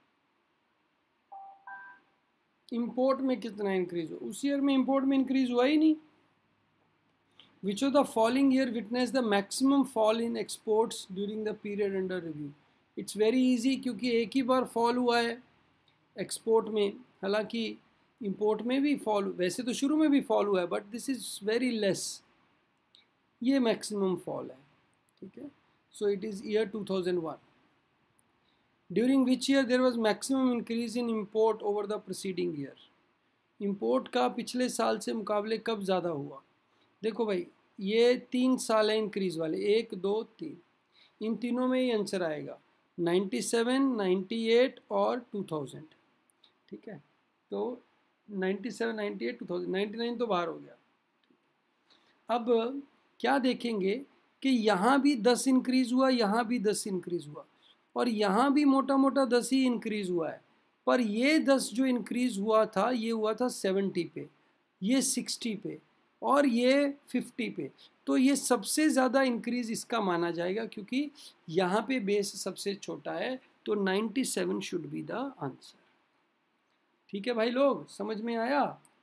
A: इंपोर्ट में कितना इंक्रीज हो, उस ईयर में इंपोर्ट में इंक्रीज हुआ ही नहीं। Which of the following year witness the maximum fall in exports during the period under review. It's very easy, क्योंकि एक ही बार फॉल हुआ है एक्सपोर्ट में, हालांकि इंपोर्ट में भी फॉल, वैसे तो शुरू में भी फॉल हुआ है, but this is very less, ये मैक्सिमम फॉल है, ठीक है। So it is year two thousand one. During which year there was maximum increase in import over the preceding year. Import का पिछले साल से मुकाबले कब ज़्यादा हुआ। देखो भाई, ये तीन साल है इंक्रीज वाले, एक दो तीन, इन तीनों में ही आंसर आएगा, नाइन्टी सेवन, नाइन्टी एट और टू थाउजेंड, ठीक है। तो ninety seven, ninety eight, two thousand, ninety nine तो बाहर हो गया। अब क्या देखेंगे कि यहाँ भी दस इंक्रीज हुआ, यहाँ भी दस इंक्रीज हुआ, और यहाँ भी मोटा मोटा दस ही इंक्रीज हुआ है, पर ये दस जो इंक्रीज हुआ था ये हुआ था सेवेंटी पे, ये सिक्सटी पे और ये फिफ्टी पे। तो ये सबसे ज़्यादा इंक्रीज इसका माना जाएगा, क्योंकि यहाँ पे बेस सबसे छोटा है, तो ninety seven should be the answer. ठीक है भाई लोग, समझ में आया,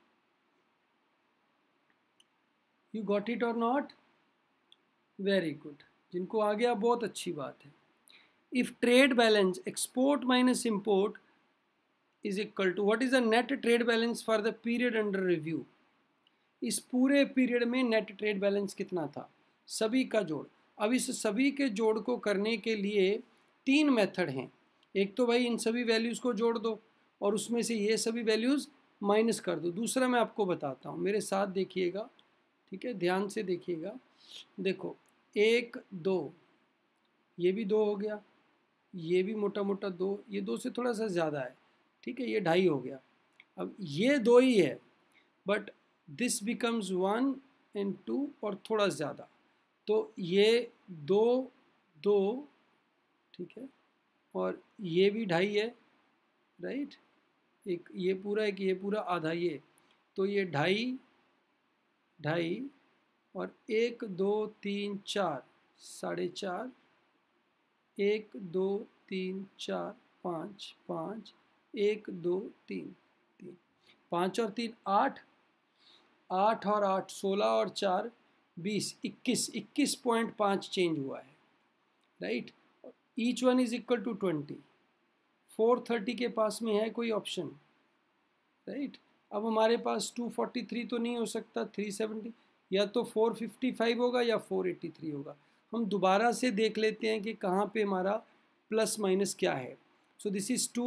A: यू गॉट इट और नॉट, वेरी गुड, जिनको आ गया बहुत अच्छी बात है। If trade balance export minus import is equal to, what is the net trade balance for the period under review. इस पूरे पीरियड में नेट ट्रेड बैलेंस कितना था, सभी का जोड़। अब इस सभी के जोड़ को करने के लिए तीन मेथड हैं। एक तो भाई इन सभी वैल्यूज़ को जोड़ दो और उसमें से ये सभी वैल्यूज़ माइनस कर दो। दूसरा मैं आपको बताता हूँ, मेरे साथ देखिएगा, ठीक है, ध्यान से देखिएगा। देखो, एक दो, ये भी दो हो गया, ये भी मोटा मोटा दो, ये दो से थोड़ा सा ज़्यादा है, ठीक है, ये ढाई हो गया। अब ये दो ही है, but this becomes one and two और थोड़ा ज़्यादा, तो ये दो दो, ठीक है, और ये भी ढाई है, राइट, एक ये पूरा, एक ये पूरा, आधा ये, तो ये ढाई ढाई और एक दो तीन चार, साढ़े चार, एक दो तीन चार पाँच, पाँच, एक दो तीन, तीन, पाँच और तीन आठ, आठ और आठ सोलह और चार बीस, इक्कीस, इक्कीस पॉइंट पाँच चेंज हुआ है, right. Each one is equal to twenty. Four thirty के पास में है कोई ऑप्शन, राइट। अब हमारे पास टू फोर्टी थ्री तो नहीं हो सकता, थ्री सेवेंटी, या तो फोर फिफ्टी फाइव होगा या फोर एटी थ्री होगा। हम दोबारा से देख लेते हैं कि कहाँ पे हमारा प्लस माइनस क्या है। So this is two,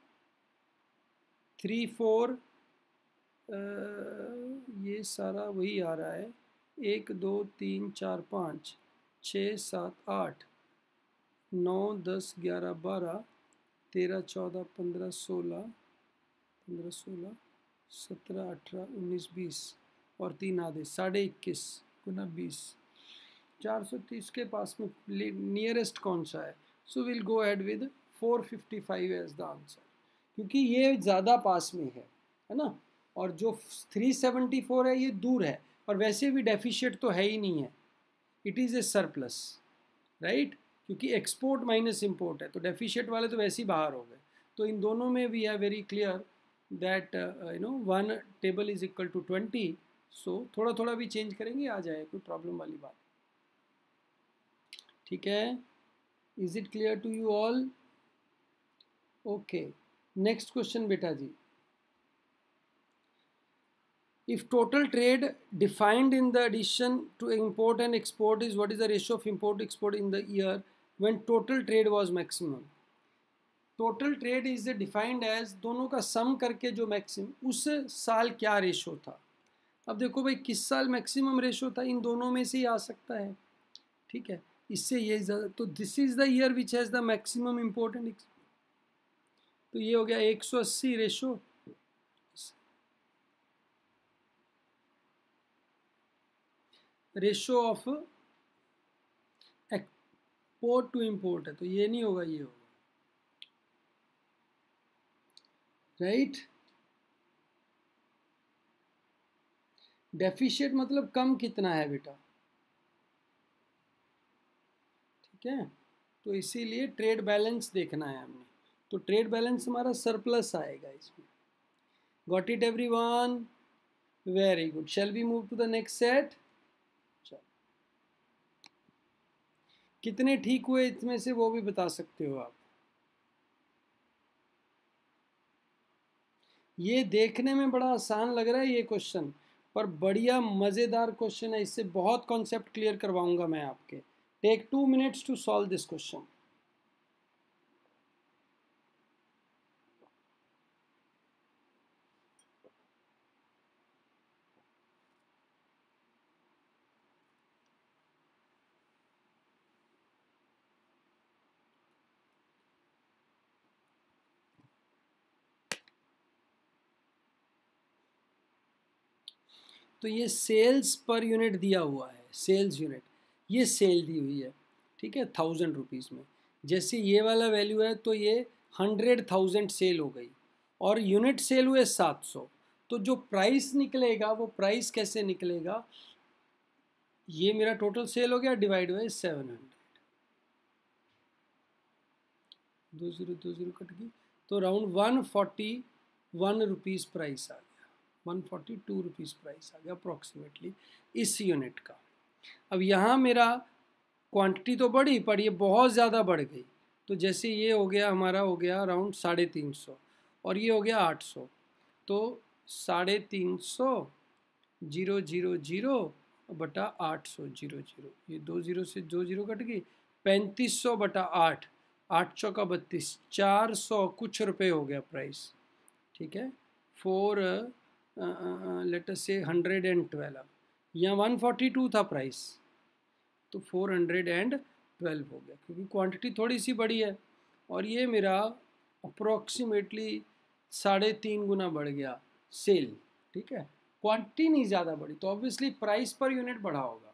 A: three, four, ये सारा वही आ रहा है, एक दो तीन चार पाँच, छः सात आठ, नौ दस ग्यारह बारह, तेरह चौदह पंद्रह सोलह, पंद्रह सोलह सत्रह अठारह उन्नीस बीस और तीन आधे, साढ़े इक्कीस गुना बीस, चार सौ तीस के पास में नियरेस्ट कौन सा है? So will go ahead with four fifty five as the answer, क्योंकि ये ज़्यादा पास में है है ना, और जो थ्री सेवेंटी फोर है ये दूर है, और वैसे भी डेफिशिएट तो है ही नहीं है, it is a surplus, right, क्योंकि एक्सपोर्ट माइनस इम्पोर्ट है, तो डेफिशिएट वाले तो वैसे ही बाहर हो गए। तो इन दोनों में we are very clear that you know one table is equal to twenty. सो थोड़ा थोड़ा भी चेंज करेंगे आ जाए, कोई प्रॉब्लम वाली बात, ठीक है। Is it clear to you all? Okay, next question बेटा जी। If total trade defined in the addition to import and export is what is the ratio of import export in the year when total trade was maximum? Total trade is defined as दोनों का सम करके जो maximum, उस साल क्या ratio था। अब देखो भाई किस साल मैक्सिमम रेशो था, इन दोनों में से ही आ सकता है, ठीक है, इससे ये ज़्यादा, तो this is the year which has the maximum import and, तो ये हो गया एक सौ अस्सी ratio, ratio of export to import है, तो ये नहीं होगा, ये होगा, राइट। डेफिशिएट मतलब कम कितना है बेटा, ठीक है, तो इसीलिए ट्रेड बैलेंस देखना है हमने, तो ट्रेड बैलेंस हमारा सरप्लस आएगा इसमें। Got it everyone? Very good. Shall we move to the next set? कितने ठीक हुए इसमें से वो भी बता सकते हो आप। ये देखने में बड़ा आसान लग रहा है ये क्वेश्चन, पर बढ़िया मज़ेदार क्वेश्चन है, इससे बहुत कॉन्सेप्ट क्लियर करवाऊंगा मैं आपके। Take two minutes to solve this question. तो ये सेल्स पर यूनिट दिया हुआ है, सेल्स यूनिट, ये सेल दी हुई है, ठीक है, थाउजेंड रुपीज़ में। जैसे ये वाला वैल्यू है तो ये हंड्रेड थाउजेंड सेल हो गई, और यूनिट सेल हुए सात सौ, तो जो प्राइस निकलेगा वो प्राइस कैसे निकलेगा, ये मेरा टोटल सेल हो गया डिवाइड बाई सेवन हंड्रेड, दो जीरो दो जीरो कट गई, तो around one forty one rupees price आ गया, one forty two rupees price आ गया अप्रॉक्सीमेटली इस यूनिट का। अब यहाँ मेरा क्वांटिटी तो बढ़ी, पर ये बहुत ज़्यादा बढ़ गई, तो जैसे ये हो गया हमारा, हो गया अराउंड साढ़े तीन सौ, और ये हो गया आठ सौ, तो साढ़े तीन सौ जीरो जीरो जीरो बटा आठ सौ जीरो जीरो, ये दो जीरो से दो जीरो कट गई, पैंतीस सौ बटा आठ, आठ सौ का बत्तीस, चार सौ कुछ रुपए हो गया प्राइस, ठीक है, four let us say hundred and twelve, यहाँ वन फोर्टी टू था प्राइस, तो फोर हंड्रेड एंड ट्वेल्व हो गया, क्योंकि क्वांटिटी थोड़ी सी बड़ी है, और ये मेरा अप्रोक्सीमेटली साढ़े तीन गुना बढ़ गया सेल, ठीक है, क्वांटिटी नहीं ज़्यादा बढ़ी, तो ऑब्वियसली प्राइस पर यूनिट बढ़ा होगा।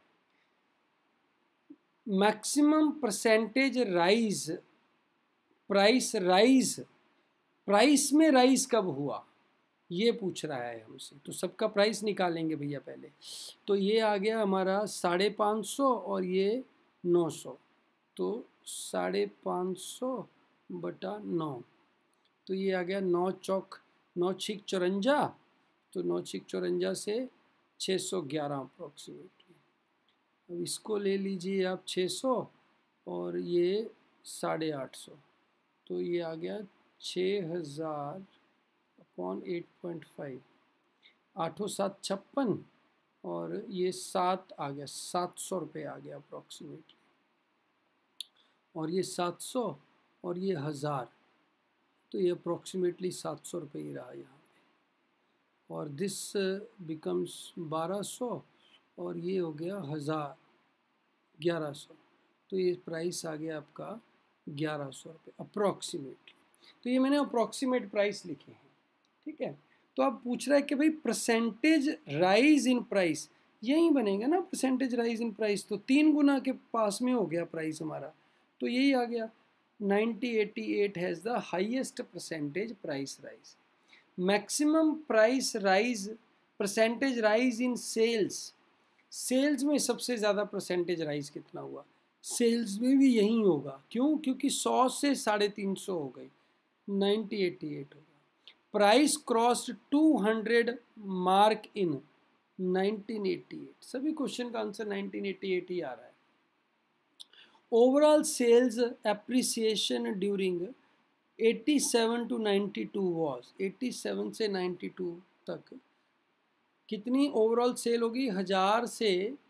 A: Maximum percentage rise, price rise, price में राइज कब हुआ ये पूछ रहा है हमसे, तो सबका प्राइस निकालेंगे भैया पहले। तो ये आ गया हमारा साढ़े पाँच सौ और ये नौ सौ, तो साढ़े पाँच सौ बटा नौ, तो ये आ गया नौ चौक नौ छिक चौरंजा, तो नौ छिक चौरंजा से छः सौ ग्यारह अप्रॉक्सीमेटली। अब इसको ले लीजिए आप छः सौ, और ये साढ़े आठ सौ, तो ये आ गया छः हज़ार अपॉन एट पॉइंट फाइव, आठों सात छप्पन, और ये सात आ गया, सात सौ रुपये आ गया अप्रॉक्सीमेटली, और ये सात सौ और ये हज़ार, तो ये अप्रॉक्सीमेटली सात सौ रुपये ही रहा यहाँ पे, और दिस बिकम्स बारह सौ, और ये हो गया हज़ार ग्यारह सौ, तो ये प्राइस आ गया आपका ग्यारह सौ रुपये अप्रॉक्सीमेटली। तो ये मैंने अप्रॉक्सीमेट प्राइस लिखे हैं, ठीक है। तो अब पूछ रहा है कि भाई परसेंटेज राइज इन प्राइस, यही बनेगा ना परसेंटेज राइज इन प्राइस, तो तीन गुना के पास में हो गया प्राइस हमारा, तो यही आ गया nineteen eighty eight has the highest percentage price rise. Maximum price rise percentage rise in sales, sales में सबसे ज़्यादा परसेंटेज राइज कितना हुआ, सेल्स में भी यही होगा, क्यों, क्योंकि सौ से साढ़े तीन सौ हो गई, नाइनटीन एटी एट होगा। Price crossed two hundred mark in nineteen eighty eight, सभी क्वेश्चन का आंसर नाइनटीन एटी एट ही आ रहा है। Overall sales appreciation during eighty seven to ninety two was, eighty seven से नाइन्टी टू तक कितनी ओवरऑल सेल होगी, हजार से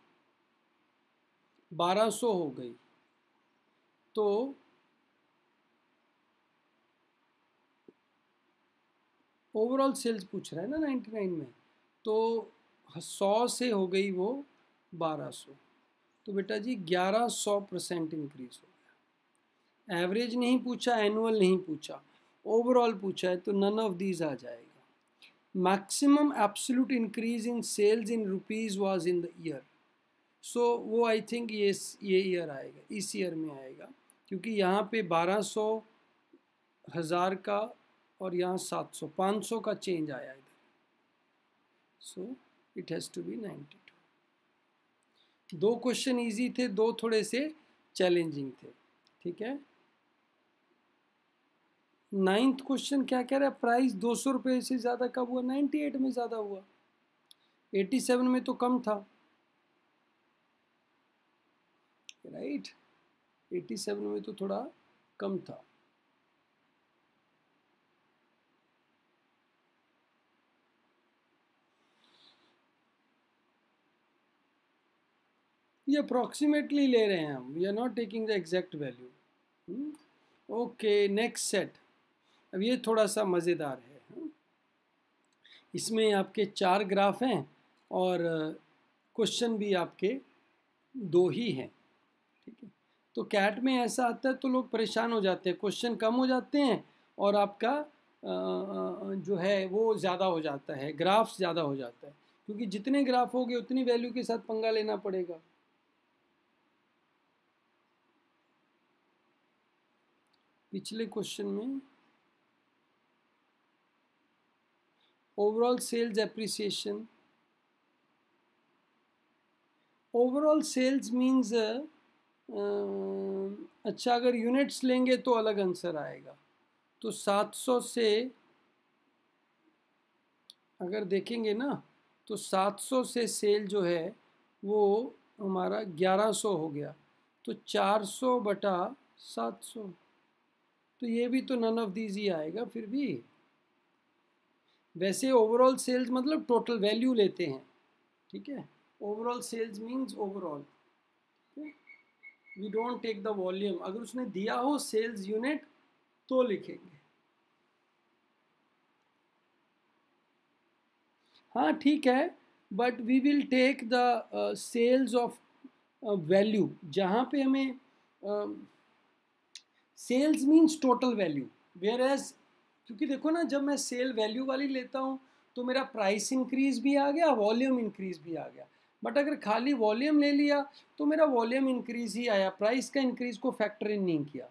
A: बारह सौ हो गई, तो ओवरऑल सेल्स पूछ रहा है ना नाइन्टी नाइन में, तो सौ से हो गई वो बारह सौ, तो बेटा जी ग्यारह सौ परसेंट इंक्रीज हो गया। एवरेज नहीं पूछा, एनुअल नहीं पूछा, ओवरऑल पूछा है, तो नन ऑफ दीज आ जाएगा। Maximum absolute increase in sales in rupees was in the year, so वो आई थिंक ये ये ईयर आएगा, इस ईयर में आएगा, क्योंकि यहाँ पे बारह सौ हज़ार का और यहाँ सात सौ, पाँच सौ का चेंज आया इधर, so it has to be ninety two. दो क्वेश्चन इजी थे, दो थोड़े से चैलेंजिंग थे, ठीक है। नाइन्थ क्वेश्चन क्या कह रहा है, प्राइस दो सौ रुपये से ज़्यादा कब हुआ, नाइन्टी एट में ज़्यादा हुआ, एटी सेवन में तो कम था, राइट, एटी सेवन में तो थोड़ा कम था। ये अप्रॉक्सीमेटली ले रहे हैं हम, we are not taking the exact value. Okay, next set, अब ये थोड़ा सा मज़ेदार है, हुँ? इसमें आपके चार ग्राफ हैं और क्वेश्चन भी आपके दो ही हैं, ठीक है। तो कैट में ऐसा आता है तो लोग परेशान हो जाते हैं, क्वेश्चन कम हो जाते हैं और आपका जो है वो ज़्यादा हो जाता है, ग्राफ्स ज़्यादा हो जाता है, क्योंकि जितने ग्राफ होंगे उतनी वैल्यू के साथ पंगा लेना पड़ेगा। पिछले क्वेश्चन में overall sales appreciation, overall sales means अच्छा अगर यूनिट्स लेंगे तो अलग आंसर आएगा, तो सात सौ से अगर देखेंगे ना तो सात सौ से सेल जो है वो हमारा ग्यारह सौ हो गया, तो चार सौ बटा सात सौ, तो ये भी तो नन ऑफ दीज ही आएगा फिर भी। वैसे ओवरऑल सेल्स मतलब टोटल वैल्यू लेते हैं, ठीक है, overall sales means overall, we don't take the volume. अगर उसने दिया हो सेल्स यूनिट तो लिखेंगे, हाँ ठीक है, but we will take the sales of value, जहाँ पे हमें sales means total value, whereas, क्योंकि देखो ना जब मैं सेल वैल्यू वाली लेता हूँ तो मेरा प्राइस इंक्रीज भी आ गया, वॉल्यूम इंक्रीज भी आ गया, बट अगर खाली वॉल्यूम ले लिया तो मेरा वॉल्यूम इंक्रीज ही आया, प्राइस का इंक्रीज को फैक्टर इन नहीं किया।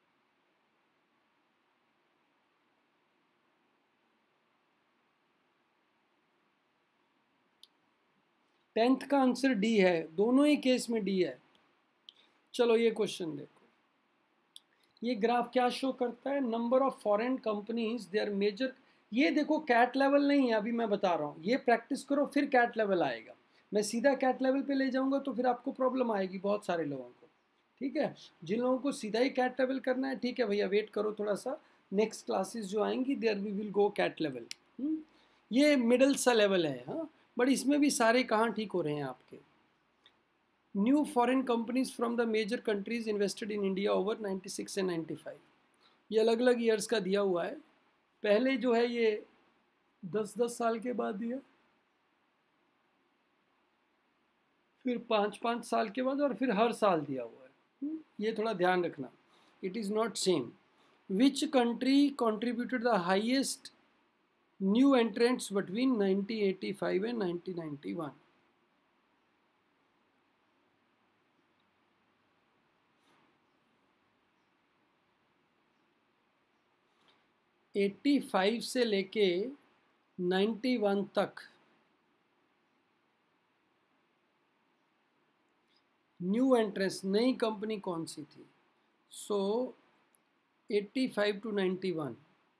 A: टेंथ का आंसर डी है, दोनों ही केस में डी है। चलो ये क्वेश्चन देखो, ये ग्राफ क्या शो करता है, number of foreign companies there major, ये देखो कैट लेवल नहीं है, अभी मैं बता रहा हूँ, ये प्रैक्टिस करो फिर कैट लेवल आएगा, मैं सीधा कैट लेवल पे ले जाऊंगा तो फिर आपको प्रॉब्लम आएगी बहुत सारे लोगों को, ठीक है। जिन लोगों को सीधा ही कैट लेवल करना है, ठीक है भैया वेट करो थोड़ा सा, नेक्स्ट क्लासेस जो आएंगी there we will go CAT level, ये मिडल सा लेवल है, हाँ, बट इसमें भी सारे कहाँ ठीक हो रहे हैं आपके। New foreign companies from the major countries invested in India over ninety six and ninety five, ये अलग अलग ईयर्स का दिया हुआ है, पहले जो है ये दस दस साल के बाद दिया, फिर पाँच पाँच साल के बाद, और फिर हर साल दिया हुआ है, ये थोड़ा ध्यान रखना, it is not same. Which country contributed the highest new entrants between nineteen eighty five and nineteen ninety one, पचासी से लेके इक्यानवे तक न्यू एंट्रेंस नई कंपनी कौन सी थी? सो पचासी टू इक्यानवे,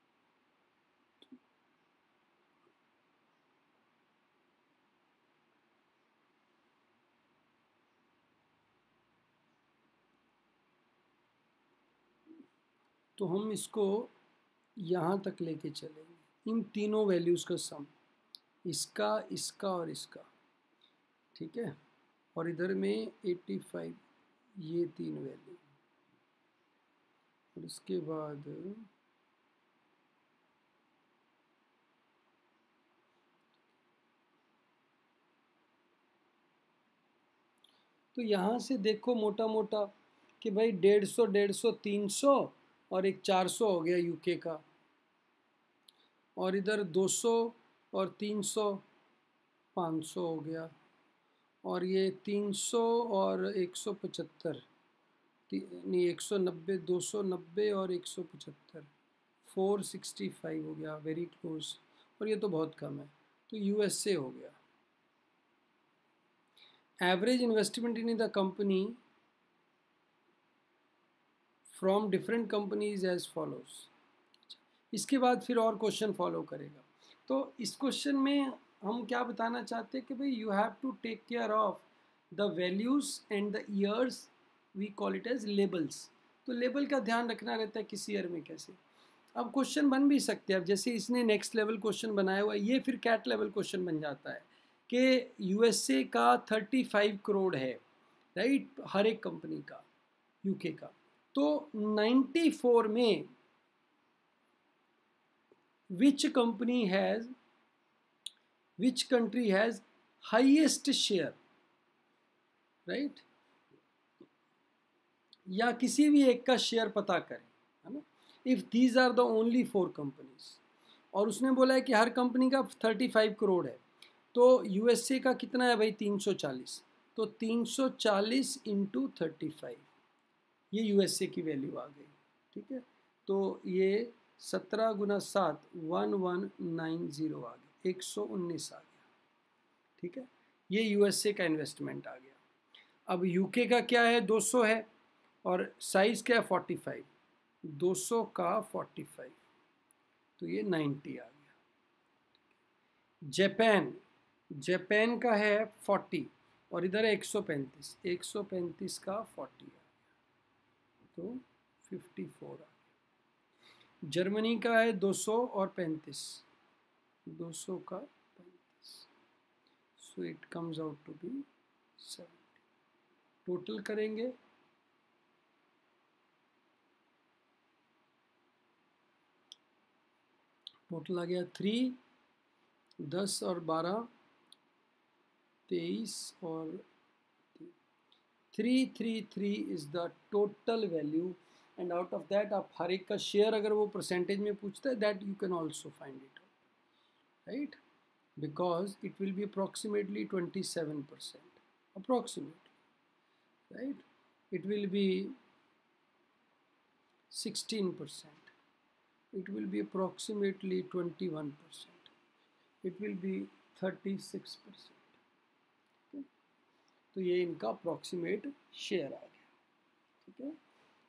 A: तो हम इसको यहाँ तक लेके चलेंगे, इन तीनों वैल्यूज़ का सम, इसका इसका और इसका, ठीक है। और इधर में पचासी, ये तीन वैल्यू, और इसके बाद तो यहाँ से देखो मोटा मोटा कि भाई डेढ़ सौ डेढ़ सौ तीन सौ और एक चार सौ हो गया यूके का, और इधर दो सौ और तीन सौ पाँच सौ हो गया, और ये तीन सौ और एक सौ पचहत्तर, नहीं एक सौ नब्बे, दो सौ नब्बे और एक सौ पचहत्तर, फोर सिक्सटी फाइव हो गया, वेरी क्लोज, और ये तो बहुत कम है, तो यूएसए हो गया। Average investment in the company from different companies as follows. इसके बाद फिर और क्वेश्चन फॉलो करेगा। तो इस क्वेश्चन में हम क्या बताना चाहते हैं कि भाई you have to take care of the values and the years, we call it as labels. तो लेबल का ध्यान रखना रहता है किस ईयर में कैसे। अब क्वेश्चन बन भी सकते हैं, अब जैसे इसने नेक्स्ट लेवल क्वेश्चन बनाया हुआ है, ये फिर कैट लेवल क्वेश्चन बन जाता है कि यूएसए का पैंतीस करोड़ है, राइट, हर एक कंपनी का, यूके का। तो चौरानवे में which company has, which country has highest share, right, या किसी भी एक का शेयर पता करें, है ना। If these are the only four companies, और उसने बोला है कि हर कंपनी का पैंतीस करोड़ है, तो यूएसए का कितना है भाई, तीन सौ चालीस, तो तीन सौ चालीस इंटू थर्टी फाइव, ये यूएसए की वैल्यू आ गई, ठीक है। तो ये सत्रह गुना सात, वन वन नाइन जीरो आ गया, एक सौ उन्नीस आ गया, ठीक है। ये यूएसए का इन्वेस्टमेंट आ गया। अब यूके का क्या है, दो सौ है, और साइज क्या है, पैंतालीस, दो सौ का पैंतालीस, तो ये नब्बे आ गया। जापान, जापान का है चालीस, और इधर है एक सौ पैंतीस, एक सौ पैंतीस का चालीस आ गया, तो चौवन आ गया। जर्मनी का है दो सौ और पैंतीस, दो सौ का पैंतीस, so it comes out to be seventy. Total करेंगे टोटल आ गया थ्री, दस और बारह, तेईस, और three three three is the total value, and out of that आप हर एक का शेयर अगर वो परसेंटेज में पूछता है, that you can also find it out, right, because it will be approximately twenty seven percent, approximately, right, it will be sixteen percent, it will be approximately twenty-one percent, it will be thirty-six percent, okay? तो ये इनका approximate share आ गया, ठीक है,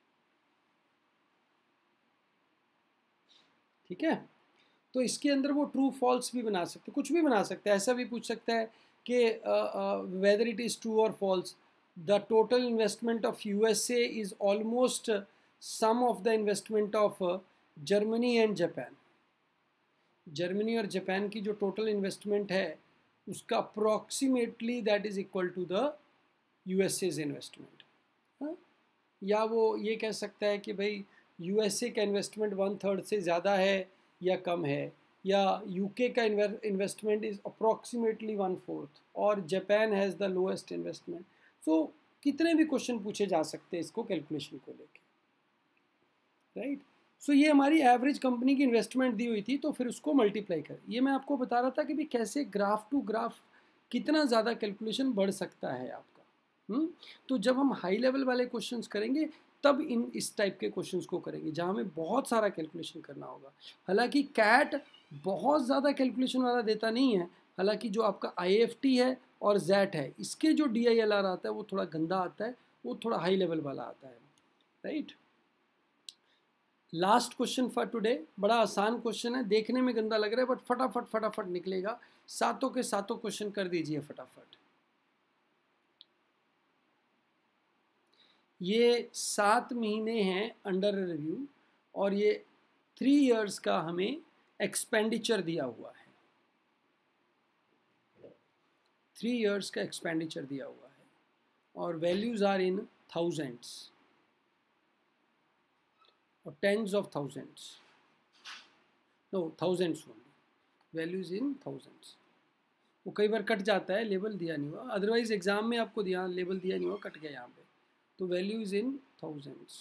A: ठीक है। तो इसके अंदर वो ट्रू फॉल्स भी बना सकते, कुछ भी बना सकते हैं, ऐसा भी पूछ सकता है कि वेदर इट इज़ ट्रू और false, the total investment of U S A is almost uh, sum of the investment of uh, Germany and Japan. Germany और जापान की जो टोटल इन्वेस्टमेंट है उसका approximately that is equal to the USA's investment. या वो ये कह सकता है कि भाई यूएसए का इन्वेस्टमेंट वन थर्ड से ज़्यादा है या कम है, या यूके का investment is approximately one fourth, और Japan has the lowest investment. So so, कितने भी क्वेश्चन पूछे जा सकते हैं इसको कैलकुलेशन को लेके, राइट। सो ये हमारी एवरेज कंपनी की इन्वेस्टमेंट दी हुई थी, तो फिर उसको मल्टीप्लाई कर, ये मैं आपको बता रहा था कि भी कैसे ग्राफ टू ग्राफ कितना ज़्यादा कैलकुलेशन बढ़ सकता है आपका, हम्म तो जब हम हाई लेवल वाले क्वेश्चंस करेंगे तब इन इस टाइप के क्वेश्चंस को करेंगे जहाँ हमें बहुत सारा कैलकुलेशन करना होगा। हालांकि कैट बहुत ज़्यादा कैलकुलेशन वाला देता नहीं है, हालांकि जो आपका आई एफ टी है और जैट है इसके जो डी आई एल आर आता है वो थोड़ा गंदा आता है, वो थोड़ा हाई लेवल वाला आता है, right. Last question for today, बड़ा आसान क्वेश्चन है, देखने में गंदा लग रहा है बट फटाफट फटाफट निकलेगा। सातों के सातों क्वेश्चन कर दीजिए फटाफट। ये सात महीने हैं अंडर रिव्यू और ये थ्री इयर्स का हमें एक्सपेंडिचर दिया हुआ है, थ्री इयर्स का एक्सपेंडिचर दिया हुआ है और वैल्यूज आर इन थाउजेंड्स और tens of thousands, no thousands only, values in thousands. वो कई बार कट जाता है, लेबल दिया नहीं हुआ, अदरवाइज एग्जाम में आपको दिया लेबल दिया नहीं हुआ, कट गया यहाँ पे, तो वैल्यूज इन थाउजेंड्स।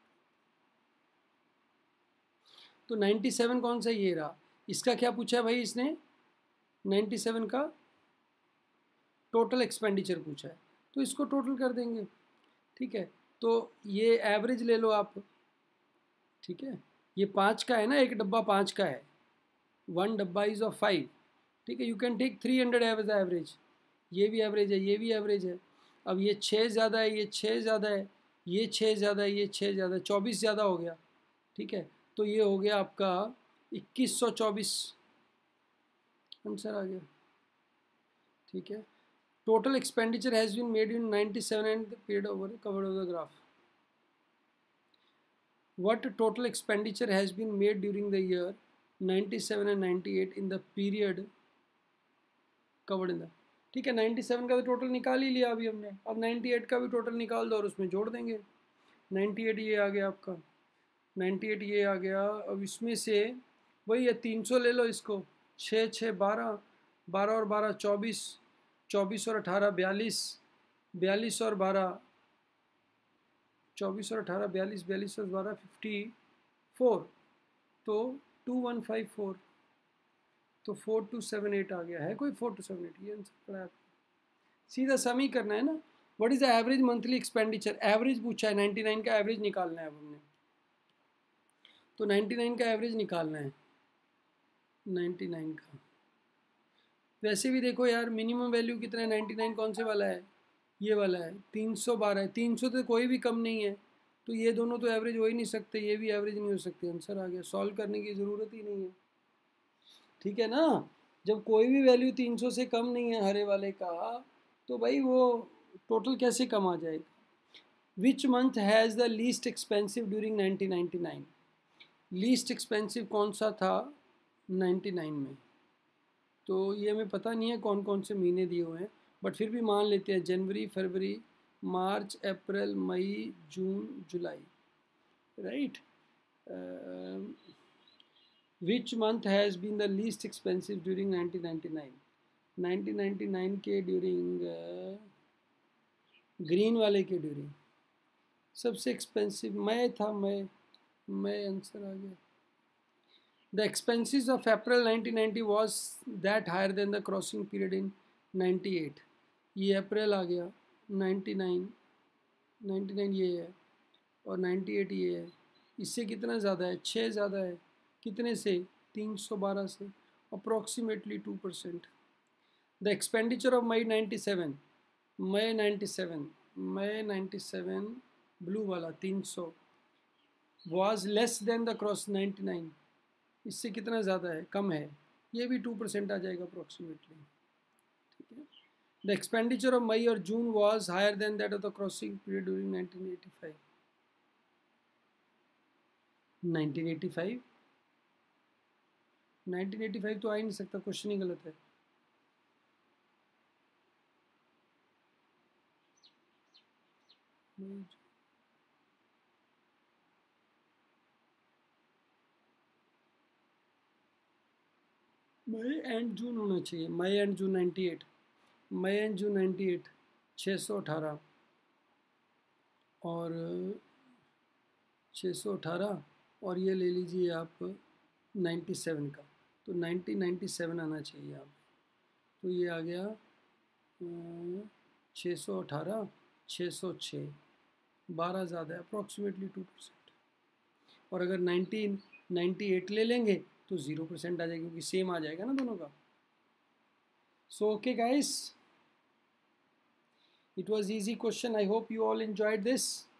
A: तो सत्तानवे कौन सा, ये रहा। इसका क्या पूछा है भाई इसने, सत्तानवे का टोटल एक्सपेंडिचर पूछा है, तो इसको टोटल कर देंगे, ठीक है। तो ये एवरेज ले लो आप, ठीक है, ये पाँच का है ना, एक डब्बा पाँच का है, वन डब्बा इज ऑफ फाइव, ठीक है। You can take three hundred average average, ये भी एवरेज है, ये भी एवरेज है। अब ये छः ज़्यादा है, ये छः ज़्यादा है, ये छः ज़्यादा है, ये छः ज़्यादा है, चौबीस ज़्यादा हो गया, ठीक है। तो ये हो गया आपका इक्कीस सौ चौबीस, आंसर आ गया, ठीक है। Total expenditure has been made in ninety seven and the period over covered over the graph. What total expenditure has been made during the year ninety-seven and ninety-eight in the period covered in the, ठीक है। सत्तानवे का तो total निकाल ही लिया अभी हमने, अब अट्ठानवे का भी टोटल निकाल दो और उसमें जोड़ देंगे। अट्ठानवे ये आ गया आपका, अट्ठानवे ये आ गया। अब इसमें से वही है, तीन सौ ले लो इसको, छः छः बारह, बारह और बारह चौबीस, चौबीस और अठारह बयालीस, बयालीस और बारह चौबीस और अठारह बयालीस, बयालीस और बारह फिफ्टी फोर, तो टू वन फाइव फोर, तो फोर टू सेवन एट आ गया है, कोई फोर टू सेवन एट, ये आंसर पड़ा है आपको। सीधा सम ही करना है ना, what is the average monthly expenditure, average पूछा है, निन्यानवे का एवरेज निकालना है अब हमने, तो निन्यानवे का एवरेज निकालना है, निन्यानवे का। वैसे भी देखो यार, मिनिमम वैल्यू कितना है, निन्यानवे कौन से वाला है, ये वाला है, तीन सौ बारह है, तीन सौ तो कोई भी कम नहीं है, तो ये दोनों तो एवरेज हो ही नहीं सकते, ये भी एवरेज नहीं हो सकते, आंसर आ गया, सॉल्व करने की ज़रूरत ही नहीं है, ठीक है ना। जब कोई भी वैल्यू तीन सौ से कम नहीं है हरे वाले का, तो भाई वो टोटल कैसे कम आ जाएगा। Which month has the least expensive during nineteen ninety nine, least expensive कौन सा था नाइन्टी नाइन में, तो ये हमें पता नहीं है कौन कौन से महीने दिए हुए हैं, बट फिर भी मान लेते हैं, जनवरी, फरवरी, मार्च, अप्रैल, मई, जून, जुलाई, right. Which month has been the least expensive during nineteen ninety nine, nineteen ninety nine के ड्यूरिंग, ग्रीन वाले के ड्यूरिंग सबसे एक्सपेंसिव मई था, मई, मई आंसर आ गया। The expenses of April nineteen ninety was that higher than the crossing period in ninety-eight, ये अप्रैल आ गया, निन्यानवे, निन्यानवे ये है और अट्ठानवे ये है, इससे कितना ज़्यादा है, छः ज़्यादा है, कितने से, तीन सौ बारह से, approximately two percent. The expenditure of May ninety seven, May ninety seven, May ninety seven blue वाला तीन सौ, was less than the cross ninety nine, इससे कितना ज़्यादा है, कम है, ये भी टू परसेंट आ जाएगा अप्रॉक्सीमेटली, ठीक है। द एक्सपेंडिचर ऑफ मई और June was higher than that of the crossing period during nineteen eighty five, nineteen eighty five, nineteen eighty five तो आ ही नहीं सकता, क्वेश्चन ही गलत है। मई एंड जून होना चाहिए, May and June ninety eight, May and June ninety eight, छः सौ अठारह और छः सौ अठारह और ये ले लीजिए आप नाइन्टी सेवन का, तो नाइन्टी नाइन्टी सेवन आना चाहिए आप, तो ये आ गया छः सौ अठारह छः सौ छः, बारह ज़्यादा है अप्रॉक्सीमेटली टू परसेंट। और अगर नाइनटीन नाइन्टी एट ले लेंगे तो ज़ीरो परसेंट आ जाएगा, क्योंकि सेम आ जाएगा ना दोनों का। So okay guys, it was easy question. I hope you all enjoyed this.